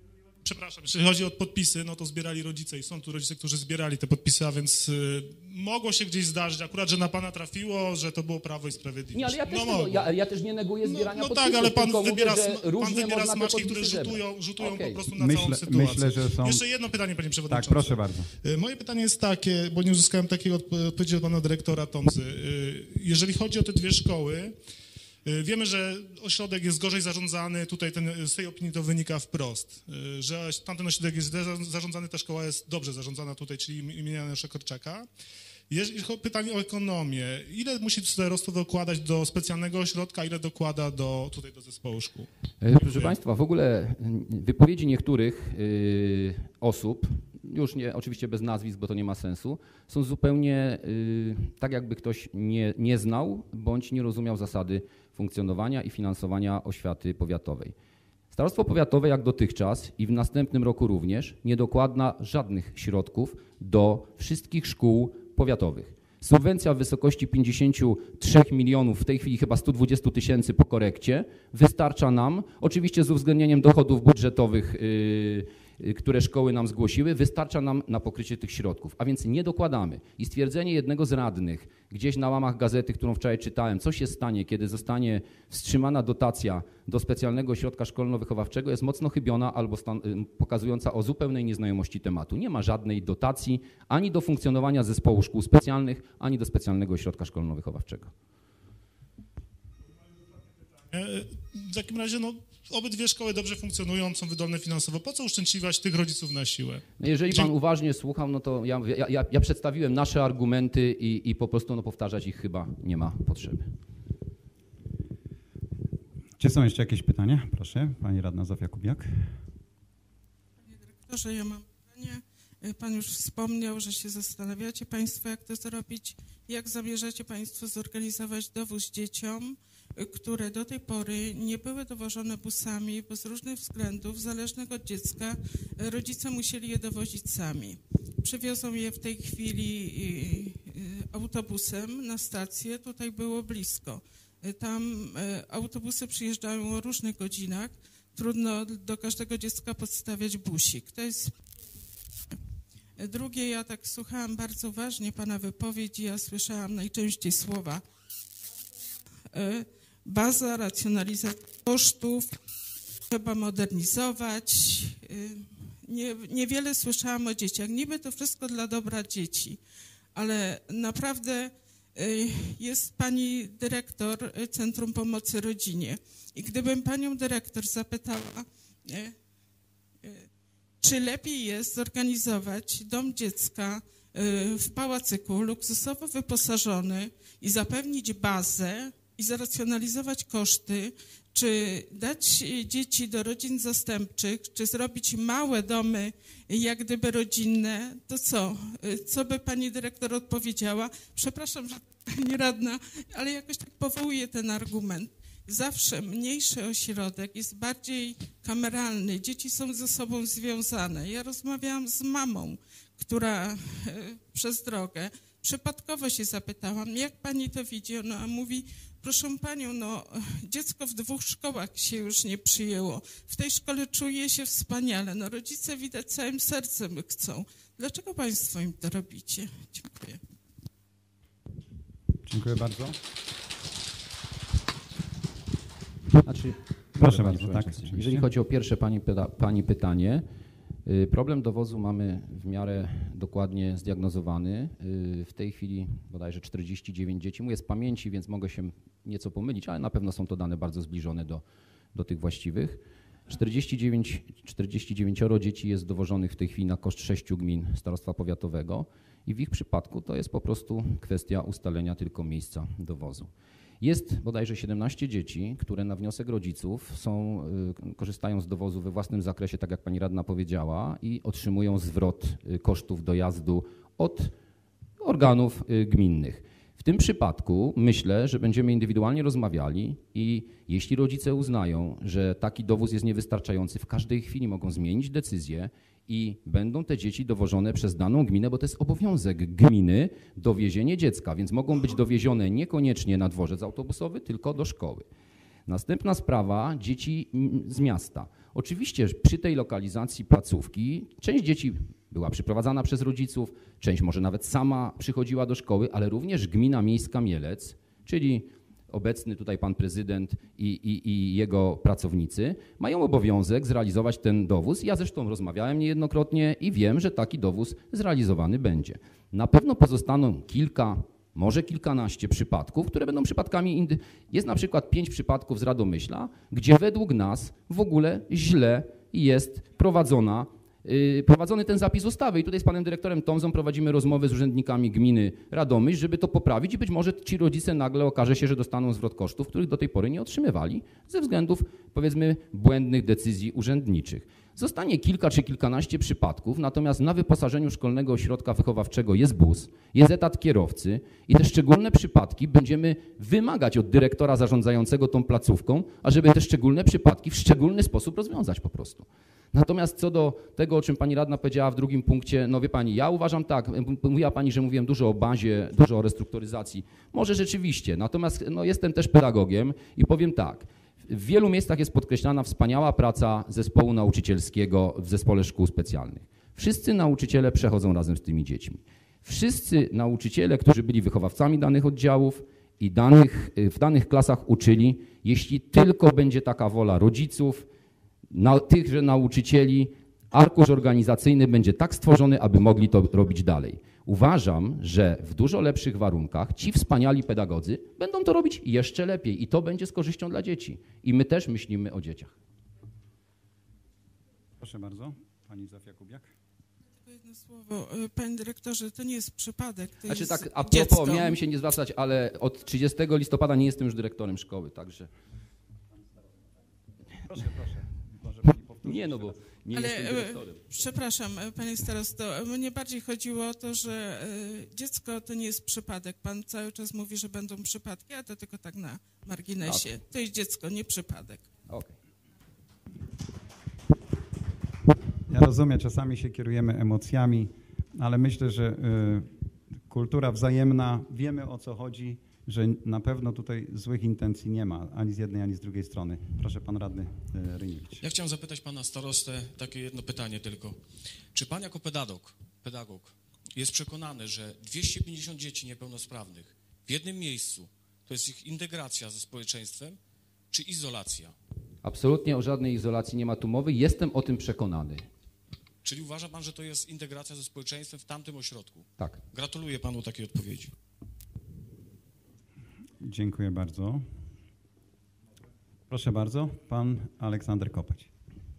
Przepraszam, jeśli chodzi o podpisy, no to zbierali rodzice i są tu rodzice, którzy zbierali te podpisy, a więc y, mogło się gdzieś zdarzyć, akurat, że na pana trafiło, że to było Prawo i Sprawiedliwość. Nie, ale ja też, no, tego, ja, ja też nie neguję zbierania no, no podpisów, tak, ale pan tylko wybiera, mówię, że pan różnie wybiera można te smaczki, które podpisy rzutują, zebrać. rzutują Okay. po prostu na Myślę- całą sytuację. myślę, że są- Jeszcze jedno pytanie, panie przewodniczący. Tak, proszę bardzo. Y, Moje pytanie jest takie, bo nie uzyskałem takiej odp- odpowiedzi od pana dyrektora Tomzy. Y, Jeżeli chodzi o te dwie szkoły, y, wiemy, że ośrodek jest gorzej zarządzany, tutaj ten, z tej opinii to wynika wprost, y, że tamten ośrodek jest źle za- zarządzany, ta szkoła jest dobrze zarządzana tutaj, czyli im- imienia Janusza Korczaka. Jeżeli chodzi o pytanie o ekonomię, ile musi starostwo dokładać do specjalnego ośrodka, ile dokłada do, tutaj do zespołu szkół? E, Proszę Państwa, w ogóle wypowiedzi niektórych y, osób, już nie, oczywiście bez nazwisk, bo to nie ma sensu, są zupełnie y, tak, jakby ktoś nie, nie znał bądź nie rozumiał zasady funkcjonowania i finansowania oświaty powiatowej. Starostwo powiatowe jak dotychczas i w następnym roku również nie dokłada żadnych środków do wszystkich szkół powiatowych. Subwencja w wysokości pięćdziesięciu trzech milionów, w tej chwili chyba stu dwudziestu tysięcy po korekcie, wystarcza nam, oczywiście z uwzględnieniem dochodów budżetowych, yy, yy, które szkoły nam zgłosiły, wystarcza nam na pokrycie tych środków, a więc nie dokładamy. I stwierdzenie jednego z radnych, gdzieś na łamach gazety, którą wczoraj czytałem, co się stanie, kiedy zostanie wstrzymana dotacja do specjalnego ośrodka szkolno-wychowawczego, jest mocno chybiona albo stan- pokazująca o zupełnej nieznajomości tematu. Nie ma żadnej dotacji ani do funkcjonowania zespołu szkół specjalnych, ani do specjalnego ośrodka szkolno-wychowawczego. E, W takim razie, no, obydwie szkoły dobrze funkcjonują, są wydolne finansowo. Po co uszczęśliwać tych rodziców na siłę? No jeżeli pan uważnie słuchał, no to ja, ja, ja, ja przedstawiłem nasze argumenty i, i po prostu no, powtarzać ich chyba nie ma potrzeby. Czy są jeszcze jakieś pytania? Proszę, pani radna Zofia Kubiak. Panie dyrektorze, ja mam pytanie. Pan już wspomniał, że się zastanawiacie Państwo, jak to zrobić. Jak zamierzacie Państwo zorganizować dowóz dzieciom, które do tej pory nie były dowożone busami, bo z różnych względów, zależnych od dziecka, rodzice musieli je dowozić sami. Przywiozą je w tej chwili autobusem na stację, tutaj było blisko. Tam autobusy przyjeżdżają o różnych godzinach, trudno do każdego dziecka podstawiać busik. To jest drugie, ja tak słuchałam bardzo uważnie pana wypowiedzi, ja słyszałam najczęściej słowa baza, racjonalizacja kosztów, trzeba modernizować. Nie, niewiele słyszałam o dzieciach. Niby to wszystko dla dobra dzieci, ale naprawdę jest pani dyrektor Centrum Pomocy Rodzinie i gdybym panią dyrektor zapytała, czy lepiej jest zorganizować dom dziecka w pałacyku luksusowo wyposażony i zapewnić bazę i zracjonalizować koszty, czy dać dzieci do rodzin zastępczych, czy zrobić małe domy, jak gdyby rodzinne, to co? Co by pani dyrektor odpowiedziała? Przepraszam, że pani radna, ale jakoś tak powołuję ten argument. Zawsze mniejszy ośrodek jest bardziej kameralny, dzieci są ze sobą związane. Ja rozmawiałam z mamą, która e, przez drogę, przypadkowo się zapytałam, jak pani to widzi? Ona mówi, proszę panią, no dziecko w dwóch szkołach się już nie przyjęło. W tej szkole czuje się wspaniale. No rodzice widać całym sercem chcą. Dlaczego państwo im to robicie? Dziękuję. Dziękuję bardzo. Znaczy, Proszę panie bardzo, tak, przewodniczący, oczywiście. jeżeli chodzi o pierwsze pani, pyta, pani pytanie, y, problem dowozu mamy w miarę dokładnie zdiagnozowany. Y, W tej chwili bodajże czterdzieści dziewięć dzieci. Mówię z pamięci, więc mogę się nieco pomylić, ale na pewno są to dane bardzo zbliżone do, do tych właściwych. czterdzieści dziewięć, czterdzieści dziewięć dzieci jest dowożonych w tej chwili na koszt sześciu gmin starostwa powiatowego i w ich przypadku to jest po prostu kwestia ustalenia tylko miejsca dowozu. Jest bodajże siedemnaście dzieci, które na wniosek rodziców są, y, korzystają z dowozu we własnym zakresie, tak jak pani radna powiedziała, i otrzymują zwrot y, kosztów dojazdu od organów y, gminnych. W tym przypadku myślę, że będziemy indywidualnie rozmawiali i jeśli rodzice uznają, że taki dowóz jest niewystarczający, w każdej chwili mogą zmienić decyzję i będą te dzieci dowożone przez daną gminę, bo to jest obowiązek gminy dowiezienie dziecka, więc mogą być dowiezione niekoniecznie na dworzec autobusowy, tylko do szkoły. Następna sprawa, dzieci z miasta. Oczywiście przy tej lokalizacji placówki część dzieci była przyprowadzana przez rodziców, część może nawet sama przychodziła do szkoły, ale również Gmina Miejska Mielec, czyli obecny tutaj pan prezydent i, i, i jego pracownicy mają obowiązek zrealizować ten dowóz. Ja zresztą rozmawiałem niejednokrotnie i wiem, że taki dowóz zrealizowany będzie. Na pewno pozostaną kilka, może kilkanaście przypadków, które będą przypadkami, indy... jest na przykład pięć przypadków z Radomyśla, gdzie według nas w ogóle źle jest prowadzona prowadzony ten zapis ustawy i tutaj z panem dyrektorem Tomzą prowadzimy rozmowy z urzędnikami gminy Radomyśl, żeby to poprawić i być może ci rodzice nagle okaże się, że dostaną zwrot kosztów, których do tej pory nie otrzymywali ze względów, powiedzmy, błędnych decyzji urzędniczych. Zostanie kilka czy kilkanaście przypadków, natomiast na wyposażeniu szkolnego ośrodka wychowawczego jest bus, jest etat kierowcy i te szczególne przypadki będziemy wymagać od dyrektora zarządzającego tą placówką, ażeby te szczególne przypadki w szczególny sposób rozwiązać po prostu. Natomiast co do tego, o czym pani radna powiedziała w drugim punkcie, no wie pani, ja uważam tak, mówiła pani, że mówiłem dużo o bazie, dużo o restrukturyzacji. Może rzeczywiście, natomiast no, jestem też pedagogiem i powiem tak, w wielu miejscach jest podkreślana wspaniała praca zespołu nauczycielskiego w zespole szkół specjalnych. Wszyscy nauczyciele przechodzą razem z tymi dziećmi. Wszyscy nauczyciele, którzy byli wychowawcami danych oddziałów i danych, w danych klasach uczyli, jeśli tylko będzie taka wola rodziców, na tychże nauczycieli, arkusz organizacyjny będzie tak stworzony, aby mogli to robić dalej. Uważam, że w dużo lepszych warunkach ci wspaniali pedagodzy będą to robić jeszcze lepiej i to będzie z korzyścią dla dzieci. I my też myślimy o dzieciach. Proszę bardzo, pani Zofia Kubiak. Tylko jedno słowo. Panie dyrektorze, to nie jest przypadek, to Znaczy jest tak, a dziecko. propos, miałem się nie zwracać, ale od trzydziestego listopada nie jestem już dyrektorem szkoły, także... Proszę, proszę. Może pani powtórzyć Nie, no bo nie Ale jestem dyrektorem. przepraszam, panie starosto, mnie bardziej chodziło o to, że e, dziecko to nie jest przypadek. Pan cały czas mówi, że będą przypadki, a to tylko tak na marginesie. Okay. To jest dziecko, nie przypadek. Okay. Ja rozumiem, czasami się kierujemy emocjami, ale myślę, że y, kultura wzajemna, wiemy o co chodzi, że na pewno tutaj złych intencji nie ma, ani z jednej, ani z drugiej strony. Proszę, pan radny y, Ryniewicz. Ja chciałem zapytać pana starostę takie jedno pytanie tylko. Czy pan jako pedagog, pedagog jest przekonany, że dwieście pięćdziesiąt dzieci niepełnosprawnych w jednym miejscu to jest ich integracja ze społeczeństwem, czy izolacja? Absolutnie o żadnej izolacji nie ma tu mowy. Jestem o tym przekonany. Czyli uważa pan, że to jest integracja ze społeczeństwem w tamtym ośrodku? Tak. Gratuluję panu takiej odpowiedzi. Dziękuję bardzo. Proszę bardzo, pan Aleksander Kopeć.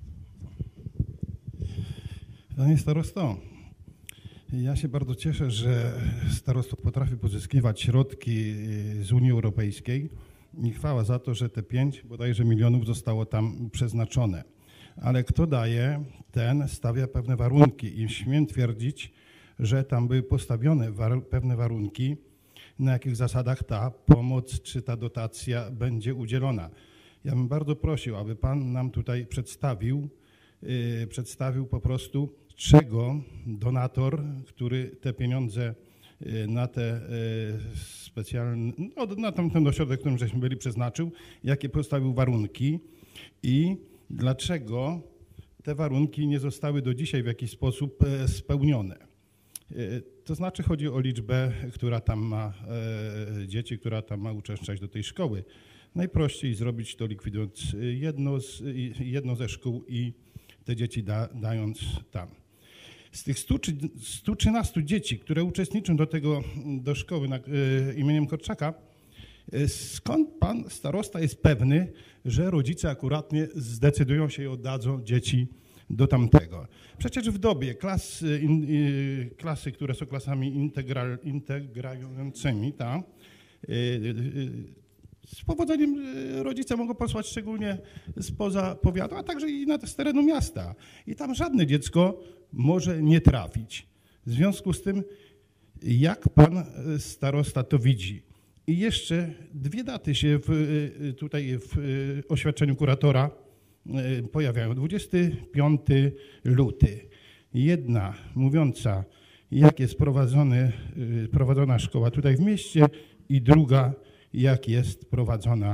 Panie starosto, ja się bardzo cieszę, że starostwo potrafi pozyskiwać środki z Unii Europejskiej i chwała za to, że te pięć bodajże milionów zostało tam przeznaczone. Ale kto daje, ten stawia pewne warunki i śmiem twierdzić, że tam były postawione war- pewne warunki, na jakich zasadach ta pomoc czy ta dotacja będzie udzielona. Ja bym bardzo prosił, aby pan nam tutaj przedstawił, yy, przedstawił po prostu, czego donator, który te pieniądze yy, na te yy, specjalne, no, na ten, ten ośrodek, w którym żeśmy byli, przeznaczył, jakie postawił warunki i dlaczego te warunki nie zostały do dzisiaj w jakiś sposób yy, spełnione. To znaczy chodzi o liczbę, która tam ma e, dzieci, która tam ma uczęszczać do tej szkoły. Najprościej zrobić to likwidując jedno, z, jedno ze szkół i te dzieci da, dając tam. Z tych stu trzynastu dzieci, które uczestniczą do tego, do szkoły na, e, imieniem Korczaka, e, skąd pan starosta jest pewny, że rodzice akuratnie zdecydują się i oddadzą dzieci do tamtego. Przecież w dobie klas, in, y, klasy, które są klasami integra, integrającymi, ta, y, y, z powodzeniem rodzice mogą posłać szczególnie spoza powiatu, a także i na, z terenu miasta. I tam żadne dziecko może nie trafić. W związku z tym, jak pan starosta to widzi? I jeszcze dwie daty się w, tutaj w oświadczeniu kuratora pojawiają. dwudziestego piątego lutego. Jedna mówiąca, jak jest prowadzony, prowadzona szkoła tutaj w mieście i druga, jak jest prowadzona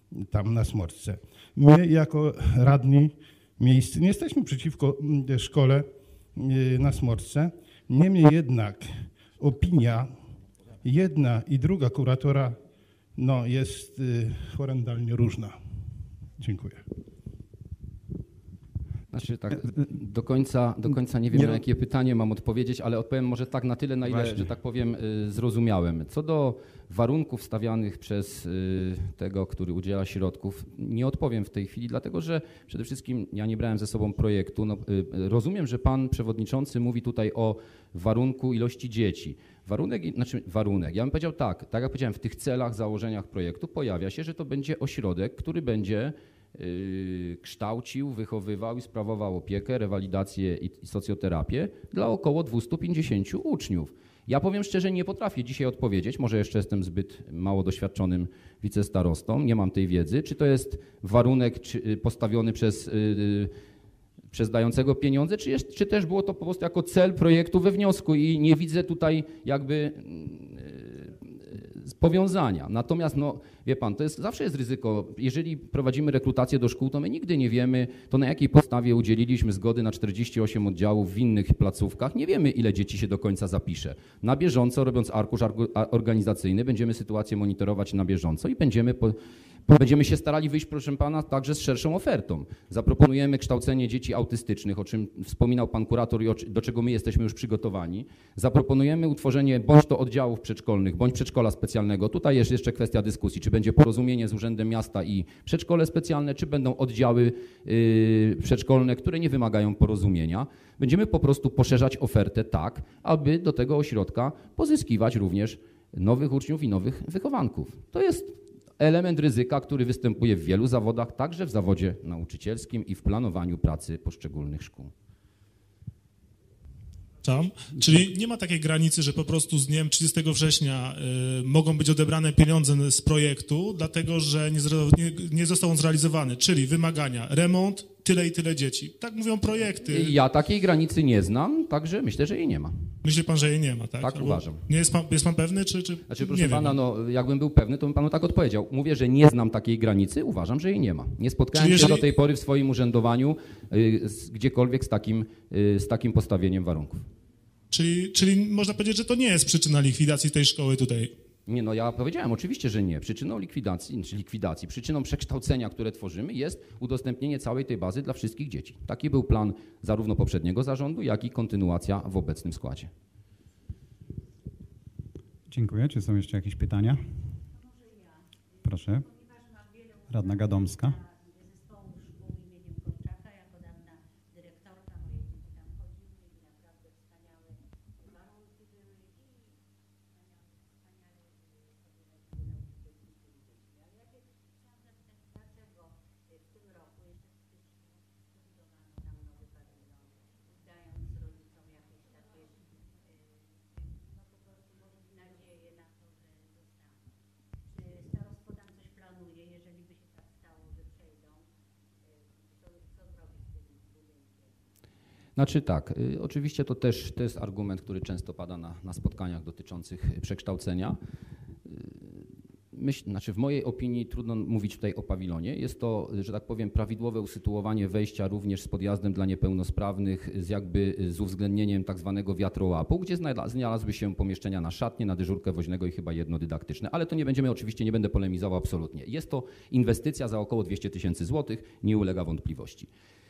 tam na Smorce. My jako radni miejscy nie jesteśmy przeciwko szkole na Smorce, niemniej jednak opinia jedna i druga kuratora no, jest horrendalnie różna. Dziękuję. Znaczy tak, do końca, do końca nie wiem, Nie, na jakie pytanie mam odpowiedzieć, ale odpowiem może tak na tyle, na ile, Właśnie. że tak powiem, zrozumiałem. Co do warunków stawianych przez tego, który udziela środków, nie odpowiem w tej chwili, dlatego że przede wszystkim ja nie brałem ze sobą projektu. No, rozumiem, że pan przewodniczący mówi tutaj o warunku ilości dzieci. Warunek, znaczy warunek, ja bym powiedział tak, tak jak powiedziałem, w tych celach, założeniach projektu pojawia się, że to będzie ośrodek, który będzie kształcił, wychowywał i sprawował opiekę, rewalidację i socjoterapię dla około dwieście pięćdziesiąt uczniów. Ja powiem szczerze, nie potrafię dzisiaj odpowiedzieć, może jeszcze jestem zbyt mało doświadczonym wicestarostą, nie mam tej wiedzy, czy to jest warunek czy postawiony przez, yy, przez dającego pieniądze, czy, jest, czy też było to po prostu jako cel projektu we wniosku i nie widzę tutaj jakby yy, powiązania. Natomiast no, wie pan, to jest, zawsze jest ryzyko, jeżeli prowadzimy rekrutację do szkół, to my nigdy nie wiemy, to na jakiej podstawie udzieliliśmy zgody na czterdzieści osiem oddziałów w innych placówkach. Nie wiemy, ile dzieci się do końca zapisze. Na bieżąco, robiąc arkusz organizacyjny, będziemy sytuację monitorować na bieżąco i będziemy, po, będziemy się starali wyjść, proszę pana, także z szerszą ofertą. Zaproponujemy kształcenie dzieci autystycznych, o czym wspominał pan kurator i do czego my jesteśmy już przygotowani. Zaproponujemy utworzenie bądź to oddziałów przedszkolnych, bądź przedszkola specjalnego. Tutaj jest jeszcze kwestia dyskusji, czy będzie porozumienie z Urzędem Miasta i przedszkole specjalne, czy będą oddziały yy, przedszkolne, które nie wymagają porozumienia. Będziemy po prostu poszerzać ofertę tak, aby do tego ośrodka pozyskiwać również nowych uczniów i nowych wychowanków. To jest element ryzyka, który występuje w wielu zawodach, także w zawodzie nauczycielskim i w planowaniu pracy poszczególnych szkół. Tam. Czyli nie ma takiej granicy, że po prostu z dniem trzydziestego września y, mogą być odebrane pieniądze z projektu, dlatego że nie, zre, nie, nie został on zrealizowany, czyli wymagania, remont, tyle i tyle dzieci. Tak mówią projekty. Ja takiej granicy nie znam, także myślę, że jej nie ma. Myśli pan, że jej nie ma, tak? Tak Albo uważam. Nie jest pan, jest pan pewny, czy, czy Znaczy, proszę nie pana, wiem. no, jakbym był pewny, to bym panu tak odpowiedział. Mówię, że nie znam takiej granicy, uważam, że jej nie ma. Nie spotkałem Czyli się jeżeli- do tej pory w swoim urzędowaniu y, z, gdziekolwiek z takim, y, z takim postawieniem warunków. Czyli, czyli można powiedzieć, że to nie jest przyczyna likwidacji tej szkoły tutaj. Nie, no ja powiedziałem oczywiście, że nie. Przyczyną likwidacji, czy likwidacji, przyczyną przekształcenia, które tworzymy, jest udostępnienie całej tej bazy dla wszystkich dzieci. Taki był plan zarówno poprzedniego zarządu, jak i kontynuacja w obecnym składzie. Dziękuję. Czy są jeszcze jakieś pytania? Proszę. Radna Gadomska. Zespołu szkół imieniem Korczaka, jako dawna dyrektorka, moje dzieci tam chodziły i naprawdę wspaniałe warunki były i wspaniałe, wspaniale sobie radziły nauczycielki z tymi dziećmi. Ale ja się chciałam zapytać, dlaczego w tym roku, jeszcze w styczniu, wybudowano tam nowy pawilon, dając rodzicom jakieś takie, no po prostu może nadzieję na to, że zostaną. Czy starostwo tam coś planuje, jeżeli by się tak stało, że przejdą, co, co zrobić z tym budynkiem? Znaczy tak, y, oczywiście to też to jest argument, który często pada na, na spotkaniach dotyczących przekształcenia. Y, Myśl, znaczy w mojej opinii trudno mówić tutaj o pawilonie. Jest to, że tak powiem, prawidłowe usytuowanie wejścia również z podjazdem dla niepełnosprawnych, z jakby z uwzględnieniem tak zwanego wiatrołapu, gdzie znajda- znalazły się pomieszczenia na szatnię, na dyżurkę woźnego i chyba jedno dydaktyczne. Ale to nie będziemy, oczywiście nie będę polemizował absolutnie. Jest to inwestycja za około dwieście tysięcy złotych, nie ulega wątpliwości.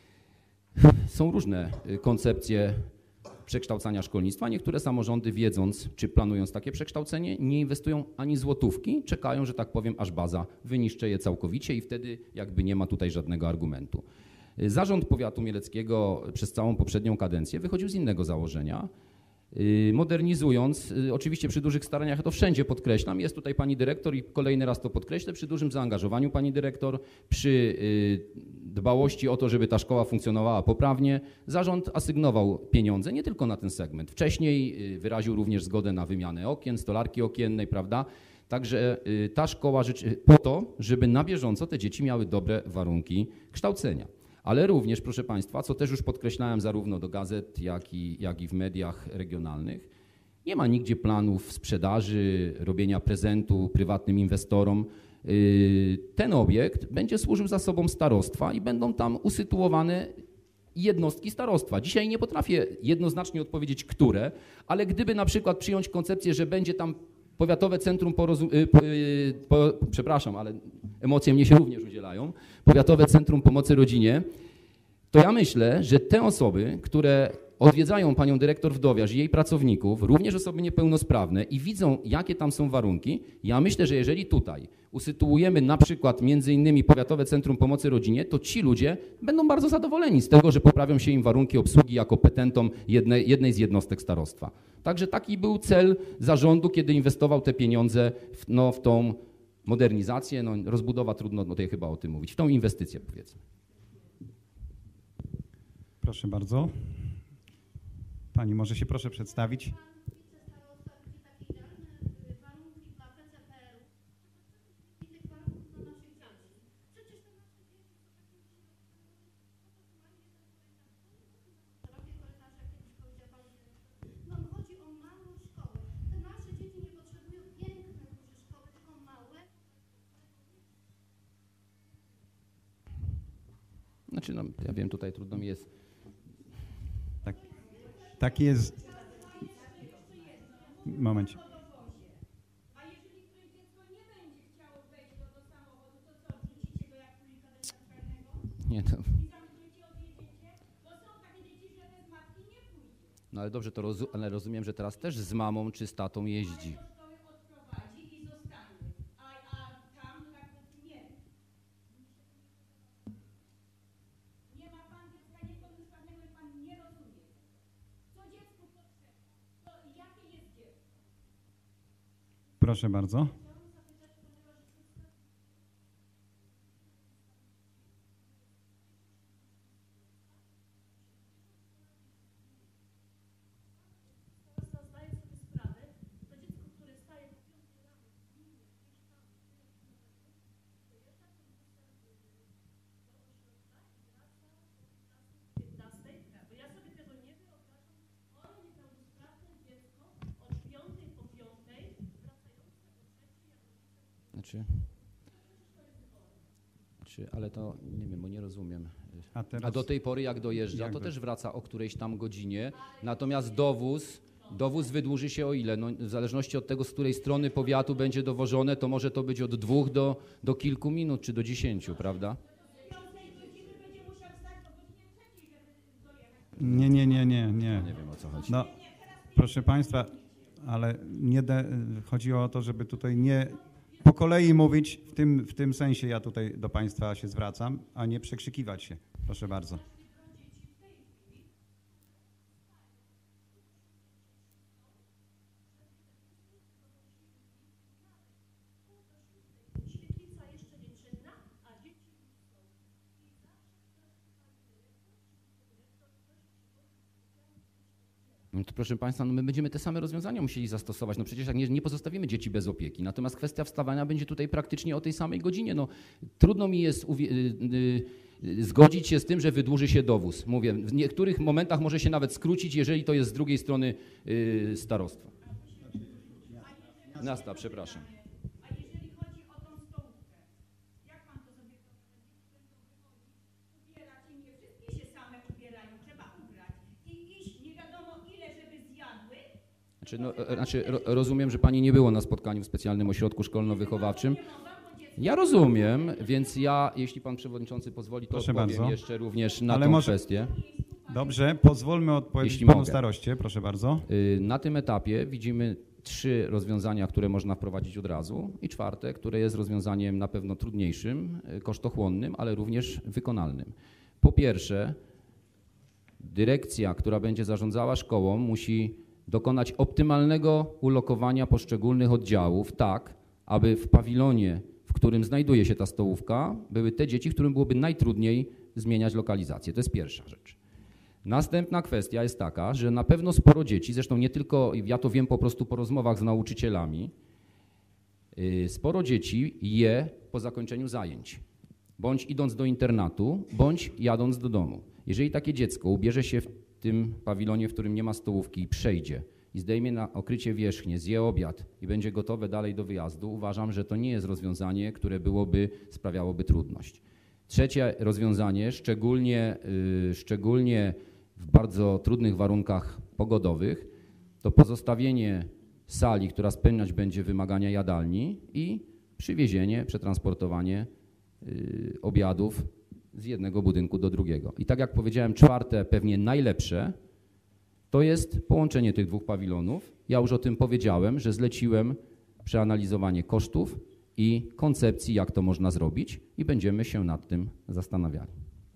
Są różne y, koncepcje przekształcania szkolnictwa. Niektóre samorządy, wiedząc czy planując takie przekształcenie, nie inwestują ani złotówki, czekają, że tak powiem, aż baza wyniszczy je całkowicie i wtedy jakby nie ma tutaj żadnego argumentu. Zarząd Powiatu Mieleckiego przez całą poprzednią kadencję wychodził z innego założenia, modernizując, oczywiście przy dużych staraniach, to wszędzie podkreślam, jest tutaj pani dyrektor i kolejny raz to podkreślę, przy dużym zaangażowaniu pani dyrektor, przy dbałości o to, żeby ta szkoła funkcjonowała poprawnie, zarząd asygnował pieniądze nie tylko na ten segment. Wcześniej wyraził również zgodę na wymianę okien, stolarki okiennej, prawda? Także ta szkoła po to, żeby na bieżąco te dzieci miały dobre warunki kształcenia. Ale również, proszę Państwa, co też już podkreślałem zarówno do gazet, jak i, jak i w mediach regionalnych, nie ma nigdzie planów sprzedaży, robienia prezentu prywatnym inwestorom. ten obiekt będzie służył zasobom starostwa i będą tam usytuowane jednostki starostwa. Dzisiaj nie potrafię jednoznacznie odpowiedzieć, które, ale gdyby na przykład przyjąć koncepcję, że będzie tam powiatowe centrum porozum... Po, po, przepraszam, ale emocje mnie się również udzielają, powiatowe centrum pomocy rodzinie, to ja myślę, że te osoby, które odwiedzają panią dyrektor Wdowiarz i jej pracowników, również osoby niepełnosprawne i widzą, jakie tam są warunki, ja myślę, że jeżeli tutaj usytuujemy na przykład między innymi Powiatowe Centrum Pomocy Rodzinie, to ci ludzie będą bardzo zadowoleni z tego, że poprawią się im warunki obsługi jako petentom jednej, jednej z jednostek starostwa. Także taki był cel zarządu, kiedy inwestował te pieniądze w, no, w tą modernizację, no, rozbudowa, trudno no, tutaj chyba o tym mówić, w tą inwestycję powiedzmy. Proszę bardzo. Pani, może się proszę przedstawić. Znaczy, no, ja wiem, tutaj trudno mi jest. Tak, taki jest. Momencie. A jeżeli któreś dziecko nie będzie chciało wejść do, do samochodu, to co, wrzucicie go jak królika do karnego? Nie, to... I zamkniecie, odjedziecie? Bo są takie dzieci, że bez matki nie pójdzie. No ale dobrze, to rozu ale rozumiem, że teraz też z mamą czy z tatą jeździ. Do szkoły odprowadzi i zostanie. A, a tam tak nie. Nie ma pan dziecka niepełnosprawnego i pan nie rozumie. Co dziecku potrzeba? To jakie jest dziecko? Proszę bardzo. Zdaję sobie sprawę, to dziecko, które staje po piątej rano w gminie, gdzieś tam, dojeżdża do piętnastej, bo ja sobie tego nie wyobrażam, chore, niepełnosprawne dziecko od piątej po piątej wracające do trzeciej, jak rodzice. Znaczy, znaczy, ale to nie wiem, bo nie rozumiem. A, A teraz, do tej pory jak dojeżdża, jak to do- też wraca o którejś tam godzinie, natomiast dowóz, dowóz wydłuży się o ile? No, w zależności od tego, z której strony powiatu będzie dowożone, to może to być od dwóch do, do kilku minut, czy do dziesięciu, prawda? nie, nie, nie, nie, nie. Nie wiem, o co chodzi. No, proszę Państwa, ale nie de, chodzi o to, żeby tutaj nie po kolei mówić, w tym, w tym sensie ja tutaj do Państwa się zwracam, a nie przekrzykiwać się. Proszę bardzo. Świetlica jeszcze nie czynna, a dzieci No to proszę Państwa, no my będziemy te same rozwiązania musieli zastosować. No przecież jak nie, nie pozostawimy dzieci bez opieki. Natomiast kwestia wstawania będzie tutaj praktycznie o tej samej godzinie. No, trudno mi jest uwie- y, y, zgodzić się z tym, że wydłuży się dowóz. Mówię, w niektórych momentach może się nawet skrócić, jeżeli to jest z drugiej strony y, starostwa. Miasta, przepraszam. A jeżeli chodzi o tą stołówkę, jak pan to sobie ubierać i nie wszystkie się same ubierają, trzeba ubrać i iść nie wiadomo ile, żeby zjadły. Znaczy, no, e, znaczy ro, rozumiem, że Pani nie było na spotkaniu w specjalnym ośrodku szkolno-wychowawczym. Ja rozumiem, więc ja, jeśli Pan Przewodniczący pozwoli, to Proszę odpowiem bardzo. jeszcze również na Ale tą może- kwestię. Dobrze, pozwólmy odpowiedzieć Jeśli Panu mogę. staroście, proszę bardzo. Y, Na tym etapie widzimy trzy rozwiązania, które można wprowadzić od razu i czwarte, które jest rozwiązaniem na pewno trudniejszym, y, kosztochłonnym, ale również wykonalnym. Po pierwsze, dyrekcja, która będzie zarządzała szkołą, musi dokonać optymalnego ulokowania poszczególnych oddziałów tak, aby w pawilonie, w którym znajduje się ta stołówka, były te dzieci, którym byłoby najtrudniej zmieniać lokalizację. To jest pierwsza rzecz. Następna kwestia jest taka, że na pewno sporo dzieci, zresztą nie tylko, ja to wiem po prostu po rozmowach z nauczycielami, yy, sporo dzieci je po zakończeniu zajęć, bądź idąc do internatu, bądź jadąc do domu. Jeżeli takie dziecko ubierze się w tym pawilonie, w którym nie ma stołówki i przejdzie i zdejmie na okrycie wierzchnie, zje obiad i będzie gotowe dalej do wyjazdu, uważam, że to nie jest rozwiązanie, które byłoby, sprawiałoby trudność. Trzecie rozwiązanie, szczególnie, yy, szczególnie w bardzo trudnych warunkach pogodowych, to pozostawienie sali, która spełniać będzie wymagania jadalni i przywiezienie, przetransportowanie yy, obiadów z jednego budynku do drugiego. I tak jak powiedziałem, czwarte, pewnie najlepsze, to jest połączenie tych dwóch pawilonów. Ja już o tym powiedziałem, że zleciłem przeanalizowanie kosztów i koncepcji, jak to można zrobić i będziemy się nad tym zastanawiali.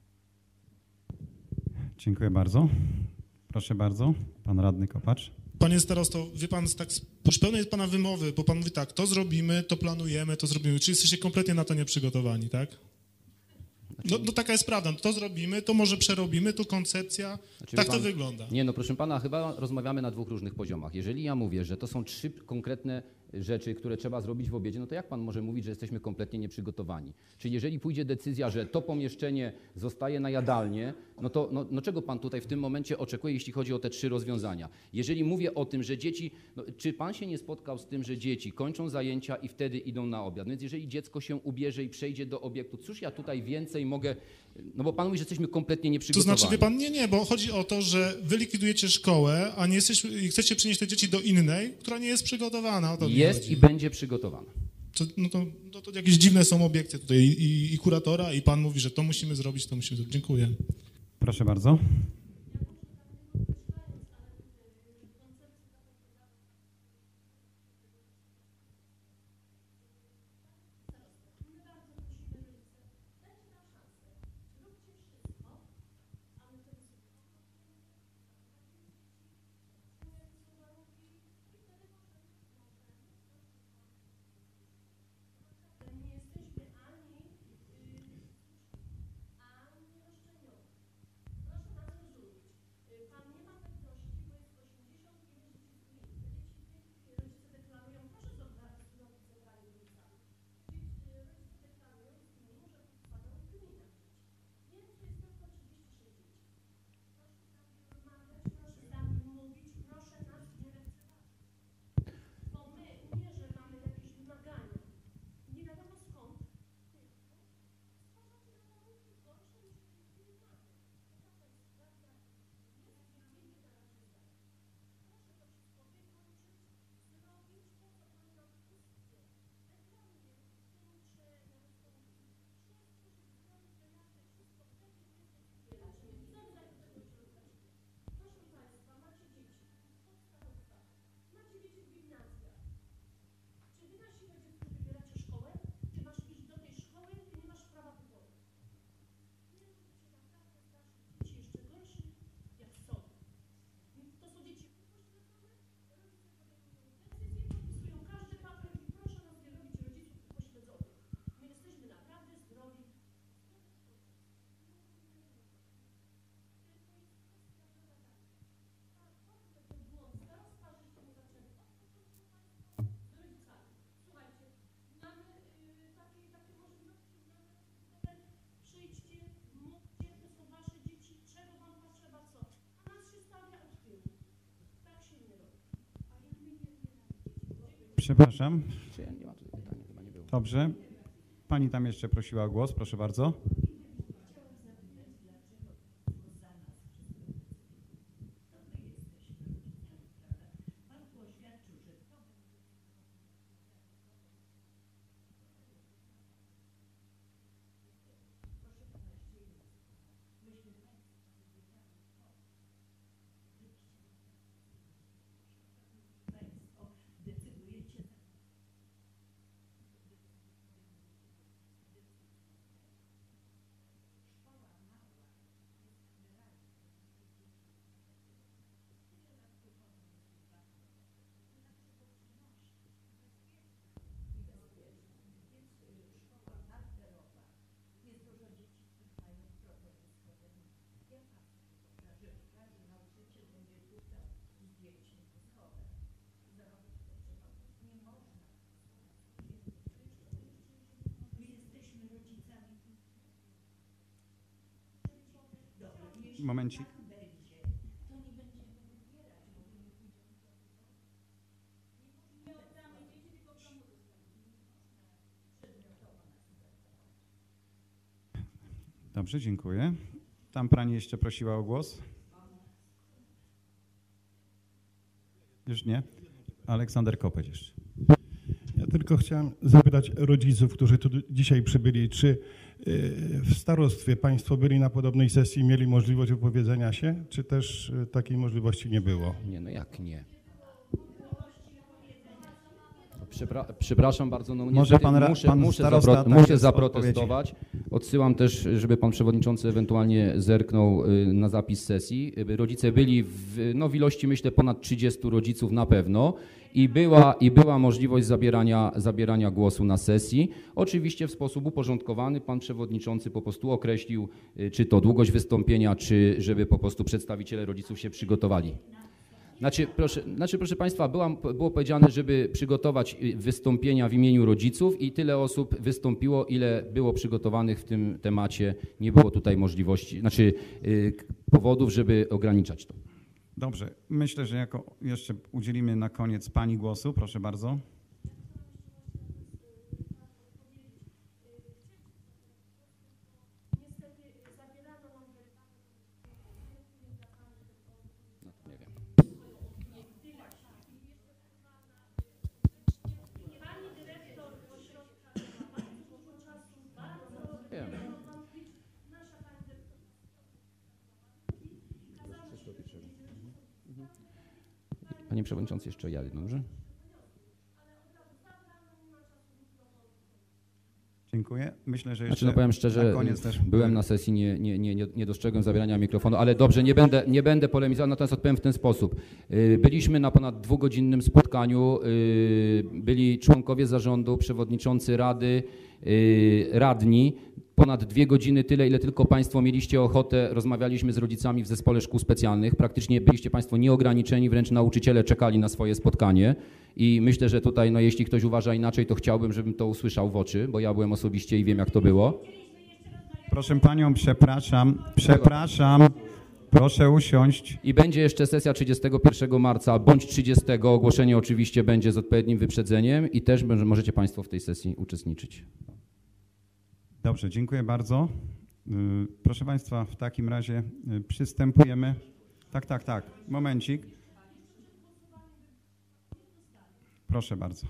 Dziękuję bardzo. Proszę bardzo, pan radny Kopacz. Panie starosto, wie pan, tak z pełnej pana wymowy, bo pan mówi tak, to zrobimy, to planujemy, to zrobimy. Czy jesteście kompletnie na to nieprzygotowani, tak? No, no taka jest prawda, to zrobimy, to może przerobimy, to koncepcja, Znaczy, tak pan, to wygląda. Nie, no proszę pana, chyba rozmawiamy na dwóch różnych poziomach. Jeżeli ja mówię, że to są trzy konkretne rzeczy, które trzeba zrobić w obiedzie, no to jak pan może mówić, że jesteśmy kompletnie nieprzygotowani? Czyli jeżeli pójdzie decyzja, że to pomieszczenie zostaje na jadalnię, no to no, no czego pan tutaj w tym momencie oczekuje, jeśli chodzi o te trzy rozwiązania? Jeżeli mówię o tym, że dzieci, no, czy pan się nie spotkał z tym, że dzieci kończą zajęcia i wtedy idą na obiad? No więc jeżeli dziecko się ubierze i przejdzie do obiektu, cóż ja tutaj więcej mogę, no bo pan mówi, że jesteśmy kompletnie To nieprzygotowani. znaczy, wie pan, nie, nie, bo chodzi o to, że wy likwidujecie szkołę, a nie jesteśmy, i chcecie przenieść te dzieci do innej, która nie jest przygotowana. O to mi Jest chodzi. i będzie przygotowana. To, no to, no to jakieś dziwne są obiekcje tutaj i, i, i kuratora, i pan mówi, że to musimy zrobić, to musimy zrobić. Dziękuję. Proszę bardzo. Przepraszam. Dobrze. Pani tam jeszcze prosiła o głos, proszę bardzo. Momencik. Dobrze, dziękuję. Tam pani jeszcze prosiła o głos? Już nie? Aleksander Kopeć jeszcze. Ja tylko chciałem zapytać rodziców, którzy tu dzisiaj przybyli, czy w starostwie państwo byli na podobnej sesji, mieli możliwość wypowiedzenia się, czy też takiej możliwości nie było? Nie, no jak nie? Przepra przepraszam bardzo, no Może pan, muszę, pan muszę, starosta zapro tak muszę jest zaprotestować. Odsyłam też, żeby pan przewodniczący ewentualnie zerknął na zapis sesji. Rodzice byli w, no, w ilości, myślę, ponad trzydziestu rodziców na pewno i była, i była możliwość zabierania, zabierania głosu na sesji. Oczywiście w sposób uporządkowany. Pan przewodniczący po prostu określił, czy to długość wystąpienia, czy żeby po prostu przedstawiciele rodziców się przygotowali. Znaczy proszę, znaczy, proszę Państwa, byłam, było powiedziane, żeby przygotować wystąpienia w imieniu rodziców i tyle osób wystąpiło, ile było przygotowanych w tym temacie. Nie było tutaj możliwości, znaczy yy, powodów, żeby ograniczać to. Dobrze, myślę, że jako jeszcze udzielimy na koniec pani głosu. Proszę bardzo. Panie Przewodniczący, jeszcze ja jedno, dobrze? Dziękuję. Myślę, że jeszcze Znaczy, no powiem szczerze, na koniec też byłem na sesji, nie, nie, nie, nie dostrzegłem zabierania mikrofonu, ale dobrze, nie będę, nie będę polemizował, natomiast odpowiem w ten sposób. Byliśmy na ponad dwugodzinnym spotkaniu, byli członkowie zarządu, przewodniczący rady, radni, ponad dwie godziny, tyle, ile tylko Państwo mieliście ochotę, rozmawialiśmy z rodzicami w zespole szkół specjalnych, praktycznie byliście Państwo nieograniczeni, wręcz nauczyciele czekali na swoje spotkanie i myślę, że tutaj, no jeśli ktoś uważa inaczej, to chciałbym, żebym to usłyszał w oczy, bo ja byłem osobiście i wiem, jak to było. Proszę Panią, przepraszam, przepraszam, proszę usiąść. I będzie jeszcze sesja trzydziestego pierwszego marca bądź trzydziestego, ogłoszenie oczywiście będzie z odpowiednim wyprzedzeniem i też możecie Państwo w tej sesji uczestniczyć. Dobrze, dziękuję bardzo. Proszę Państwa, w takim razie przystępujemy. Tak, tak, tak. Momencik. Proszę bardzo.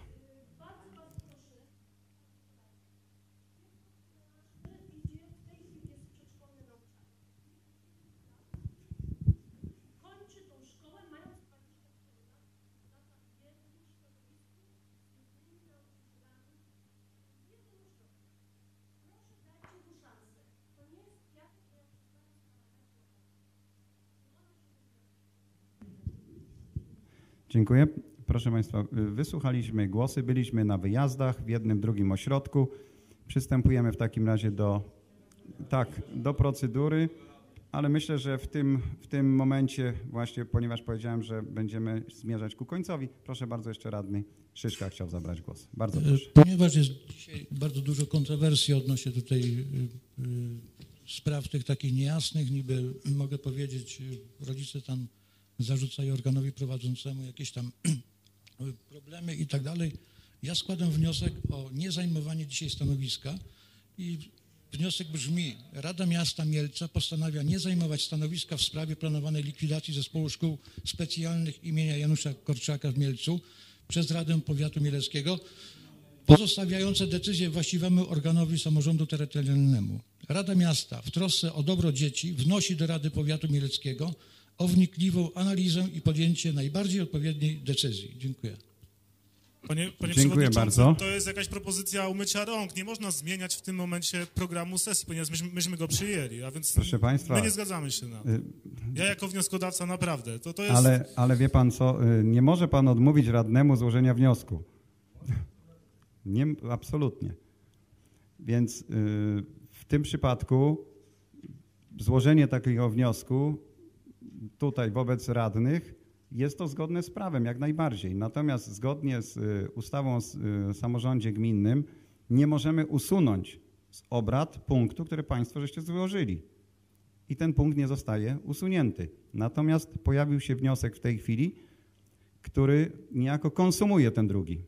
Dziękuję. Proszę Państwa, wysłuchaliśmy głosy, byliśmy na wyjazdach w jednym, drugim ośrodku. Przystępujemy w takim razie do, tak, do procedury, ale myślę, że w tym, w tym momencie właśnie, ponieważ powiedziałem, że będziemy zmierzać ku końcowi, proszę bardzo, jeszcze radny Szyszka chciał zabrać głos. Bardzo proszę. Ponieważ jest dzisiaj bardzo dużo kontrowersji odnośnie tutaj y, y, spraw tych takich niejasnych, niby mogę powiedzieć, rodzice tam zarzucają organowi prowadzącemu jakieś tam problemy i tak dalej. Ja składam wniosek o niezajmowanie dzisiaj stanowiska i wniosek brzmi: Rada Miasta Mielca postanawia nie zajmować stanowiska w sprawie planowanej likwidacji Zespołu Szkół Specjalnych imienia Janusza Korczaka w Mielcu przez Radę Powiatu Mieleckiego, pozostawiające decyzję właściwemu organowi samorządu terytorialnemu. Rada Miasta w trosce o dobro dzieci wnosi do Rady Powiatu Mieleckiego o wnikliwą analizę i podjęcie najbardziej odpowiedniej decyzji. Dziękuję. Panie, panie Dziękuję bardzo. To jest jakaś propozycja umycia rąk. Nie można zmieniać w tym momencie programu sesji, ponieważ myśmy, myśmy go przyjęli, a więc Proszę Państwa, my nie zgadzamy się na to. Ja jako wnioskodawca naprawdę, to, to jest... Ale, ale wie Pan co, nie może Pan odmówić radnemu złożenia wniosku. Nie, absolutnie. Więc w tym przypadku złożenie takiego wniosku tutaj wobec radnych jest to zgodne z prawem, jak najbardziej. Natomiast zgodnie z ustawą o samorządzie gminnym nie możemy usunąć z obrad punktu, który Państwo żeście złożyli. I ten punkt nie zostaje usunięty. Natomiast pojawił się wniosek w tej chwili, który niejako konsumuje ten drugi.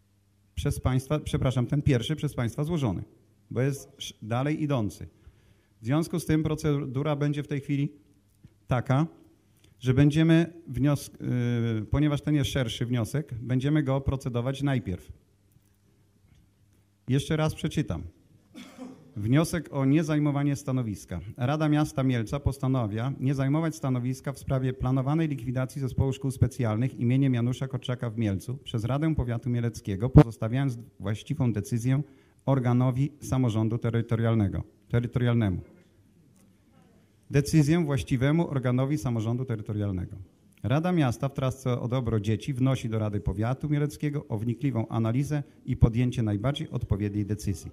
Przez Państwa, przepraszam, ten pierwszy przez Państwa złożony, bo jest dalej idący. W związku z tym procedura będzie w tej chwili taka, że będziemy, wnios- yy, ponieważ ten jest szerszy wniosek, będziemy go procedować najpierw. Jeszcze raz przeczytam. Wniosek o niezajmowanie stanowiska. Rada Miasta Mielca postanawia nie zajmować stanowiska w sprawie planowanej likwidacji Zespołu Szkół Specjalnych imieniem Janusza Korczaka w Mielcu przez Radę Powiatu Mieleckiego, pozostawiając właściwą decyzję organowi samorządu terytorialnego, terytorialnemu. Decyzję właściwemu organowi samorządu terytorialnego. Rada Miasta w trosce o dobro dzieci wnosi do Rady Powiatu Mieleckiego o wnikliwą analizę i podjęcie najbardziej odpowiedniej decyzji.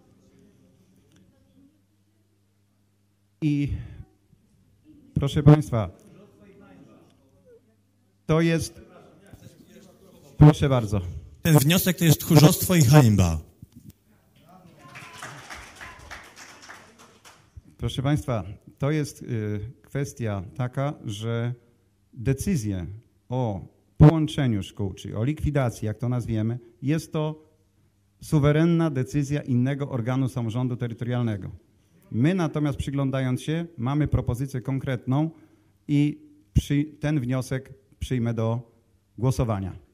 I proszę Państwa, to jest, proszę bardzo. Ten wniosek to jest tchórzostwo i hańba. Proszę Państwa, to jest y, kwestia taka, że decyzję o połączeniu szkół, czyli o likwidacji, jak to nazwiemy, jest to suwerenna decyzja innego organu samorządu terytorialnego. My natomiast przyglądając się, mamy propozycję konkretną i przy, ten wniosek przyjmę do głosowania.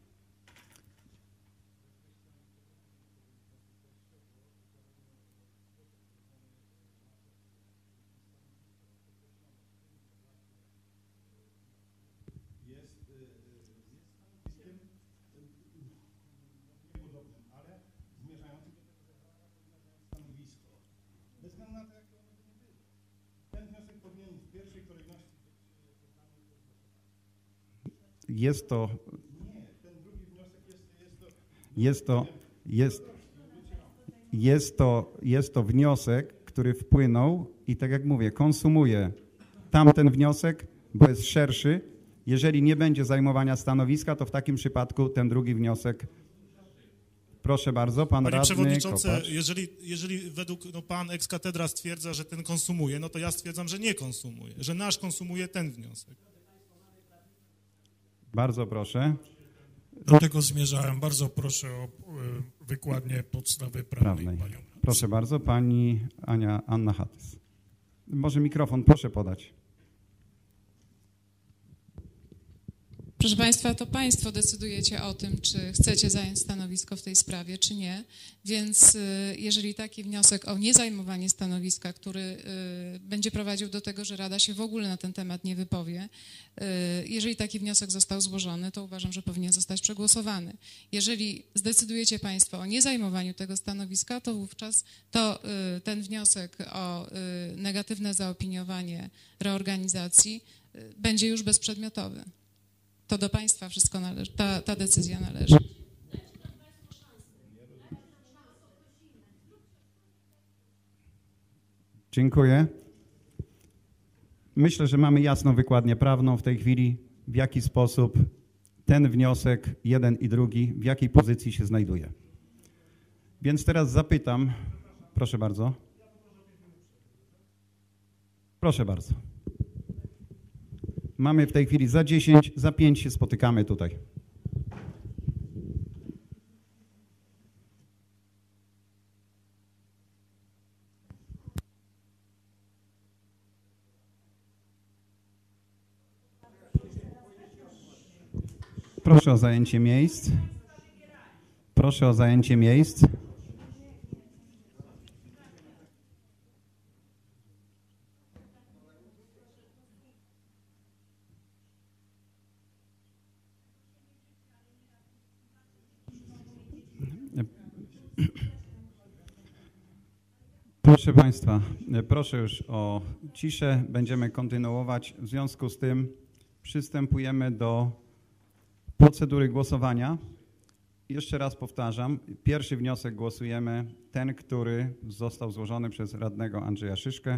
Jest to, jest to, jest, jest to, jest to wniosek, który wpłynął i tak jak mówię, konsumuje tamten wniosek, bo jest szerszy. Jeżeli nie będzie zajmowania stanowiska, to w takim przypadku ten drugi wniosek. Proszę bardzo, pan Panie radny Przewodniczący, Kopacz. jeżeli, jeżeli według no, pan ex-katedra stwierdza, że ten konsumuje, no to ja stwierdzam, że nie konsumuje, że nasz konsumuje ten wniosek. Bardzo proszę. Do tego zmierzałem. Bardzo proszę o wykładnię podstawy prawnej. Prawnej. Proszę bardzo, pani Ania, Anna Hatys. Może mikrofon proszę podać. Proszę Państwa, to Państwo decydujecie o tym, czy chcecie zająć stanowisko w tej sprawie, czy nie. Więc jeżeli taki wniosek o niezajmowanie stanowiska, który będzie prowadził do tego, że Rada się w ogóle na ten temat nie wypowie, jeżeli taki wniosek został złożony, to uważam, że powinien zostać przegłosowany. Jeżeli zdecydujecie Państwo o niezajmowaniu tego stanowiska, to wówczas to ten wniosek o negatywne zaopiniowanie reorganizacji będzie już bezprzedmiotowy. To do Państwa wszystko należy, ta, ta decyzja należy. Dziękuję. Myślę, że mamy jasną wykładnię prawną w tej chwili, w jaki sposób ten wniosek, jeden i drugi, w jakiej pozycji się znajduje. Więc teraz zapytam, proszę bardzo. Proszę bardzo. Mamy w tej chwili za dziesięć, za pięć się spotykamy tutaj. Proszę o zajęcie miejsc. Proszę o zajęcie miejsc. Proszę Państwa, proszę już o ciszę. Będziemy kontynuować. W związku z tym przystępujemy do procedury głosowania. Jeszcze raz powtarzam, pierwszy wniosek głosujemy, ten, który został złożony przez radnego Andrzeja Szyszkę.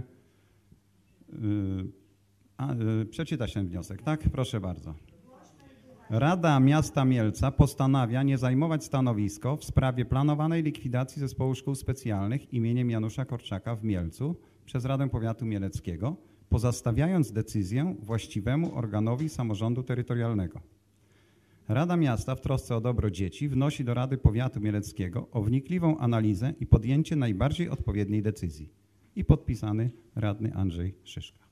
A, przeczytać ten wniosek, tak? Proszę bardzo. Rada Miasta Mielca postanawia nie zajmować stanowisko w sprawie planowanej likwidacji Zespołu Szkół Specjalnych imieniem Janusza Korczaka w Mielcu przez Radę Powiatu Mieleckiego, pozostawiając decyzję właściwemu organowi samorządu terytorialnego. Rada Miasta w trosce o dobro dzieci wnosi do Rady Powiatu Mieleckiego o wnikliwą analizę i podjęcie najbardziej odpowiedniej decyzji. i podpisany radny Andrzej Szyszka.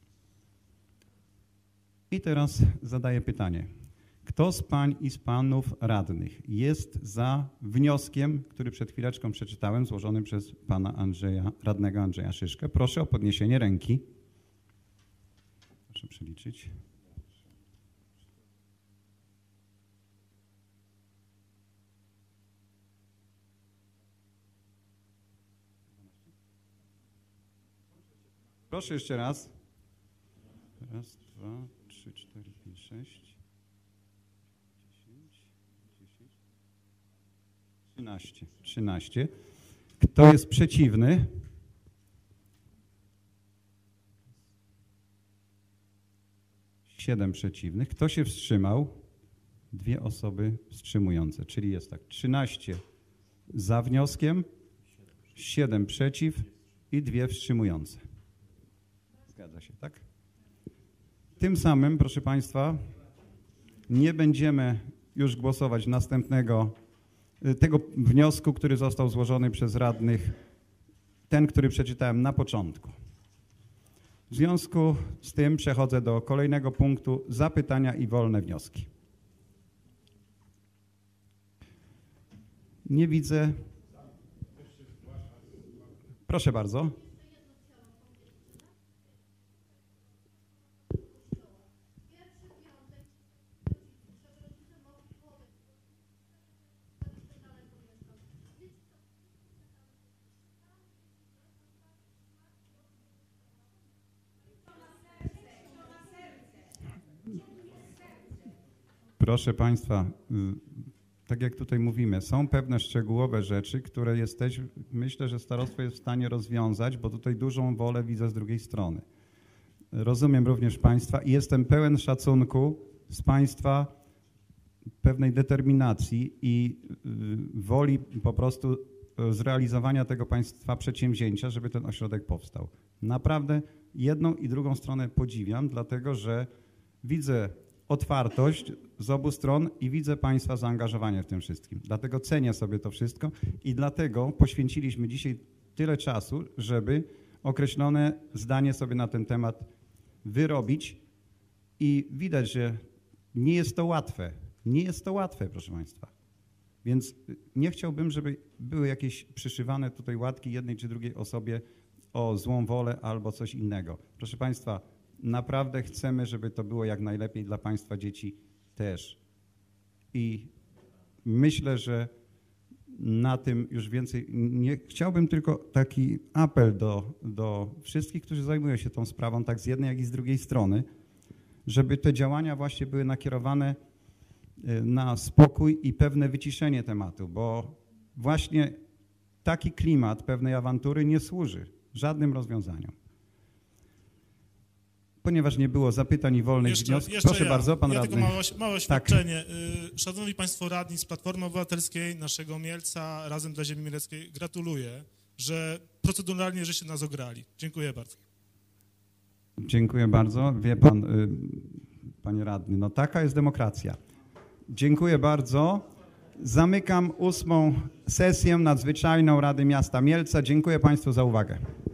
I teraz zadaję pytanie. Kto z pań i z panów radnych jest za wnioskiem, który przed chwileczką przeczytałem, złożonym przez pana Andrzeja, radnego Andrzeja Szyszkę? Proszę o podniesienie ręki. Proszę przeliczyć. Proszę jeszcze raz. Raz, dwa, trzy, cztery, pięć, sześć. trzynaście. trzynaście. Kto jest przeciwny? Siedem przeciwnych. Kto się wstrzymał? Dwie osoby wstrzymujące, czyli jest tak, trzynaście za wnioskiem, siedem przeciw i dwie wstrzymujące. Zgadza się, tak? Tym samym, proszę Państwa, nie będziemy już głosować następnego tego wniosku, który został złożony przez radnych, ten, który przeczytałem na początku. W związku z tym przechodzę do kolejnego punktu, zapytania i wolne wnioski. Nie widzę. Proszę bardzo. Proszę Państwa, tak jak tutaj mówimy, są pewne szczegółowe rzeczy, które jesteś, myślę, że starostwo jest w stanie rozwiązać, bo tutaj dużą wolę widzę z drugiej strony. Rozumiem również Państwa i jestem pełen szacunku z Państwa, pewnej determinacji i woli po prostu zrealizowania tego Państwa przedsięwzięcia, żeby ten ośrodek powstał. Naprawdę jedną i drugą stronę podziwiam, dlatego że widzę otwartość z obu stron i widzę Państwa zaangażowanie w tym wszystkim. Dlatego cenię sobie to wszystko i dlatego poświęciliśmy dzisiaj tyle czasu, żeby określone zdanie sobie na ten temat wyrobić i widać, że nie jest to łatwe. Nie jest to łatwe, proszę Państwa. Więc nie chciałbym, żeby były jakieś przyszywane tutaj łatki jednej czy drugiej osobie o złą wolę albo coś innego. Proszę Państwa, naprawdę chcemy, żeby to było jak najlepiej dla Państwa dzieci też. I myślę, że na tym już więcej nie chciałbym, tylko taki apel do, do wszystkich, którzy zajmują się tą sprawą, tak z jednej, jak i z drugiej strony, żeby te działania właśnie były nakierowane na spokój i pewne wyciszenie tematu, bo właśnie taki klimat pewnej awantury nie służy żadnym rozwiązaniom. Ponieważ nie było zapytań i wolnych jeszcze, wniosków, jeszcze proszę ja. bardzo, pan ja radny. tylko małe, małe oświadczenie. Tak. Szanowni Państwo radni z Platformy Obywatelskiej, naszego Mielca, Razem dla Ziemi Mieleckiej, gratuluję, że proceduralnie żeście nas ograli. Dziękuję bardzo. Dziękuję bardzo. Wie pan, panie radny, no taka jest demokracja. Dziękuję bardzo. Zamykam ósmą sesję nadzwyczajną Rady Miasta Mielca. Dziękuję Państwu za uwagę.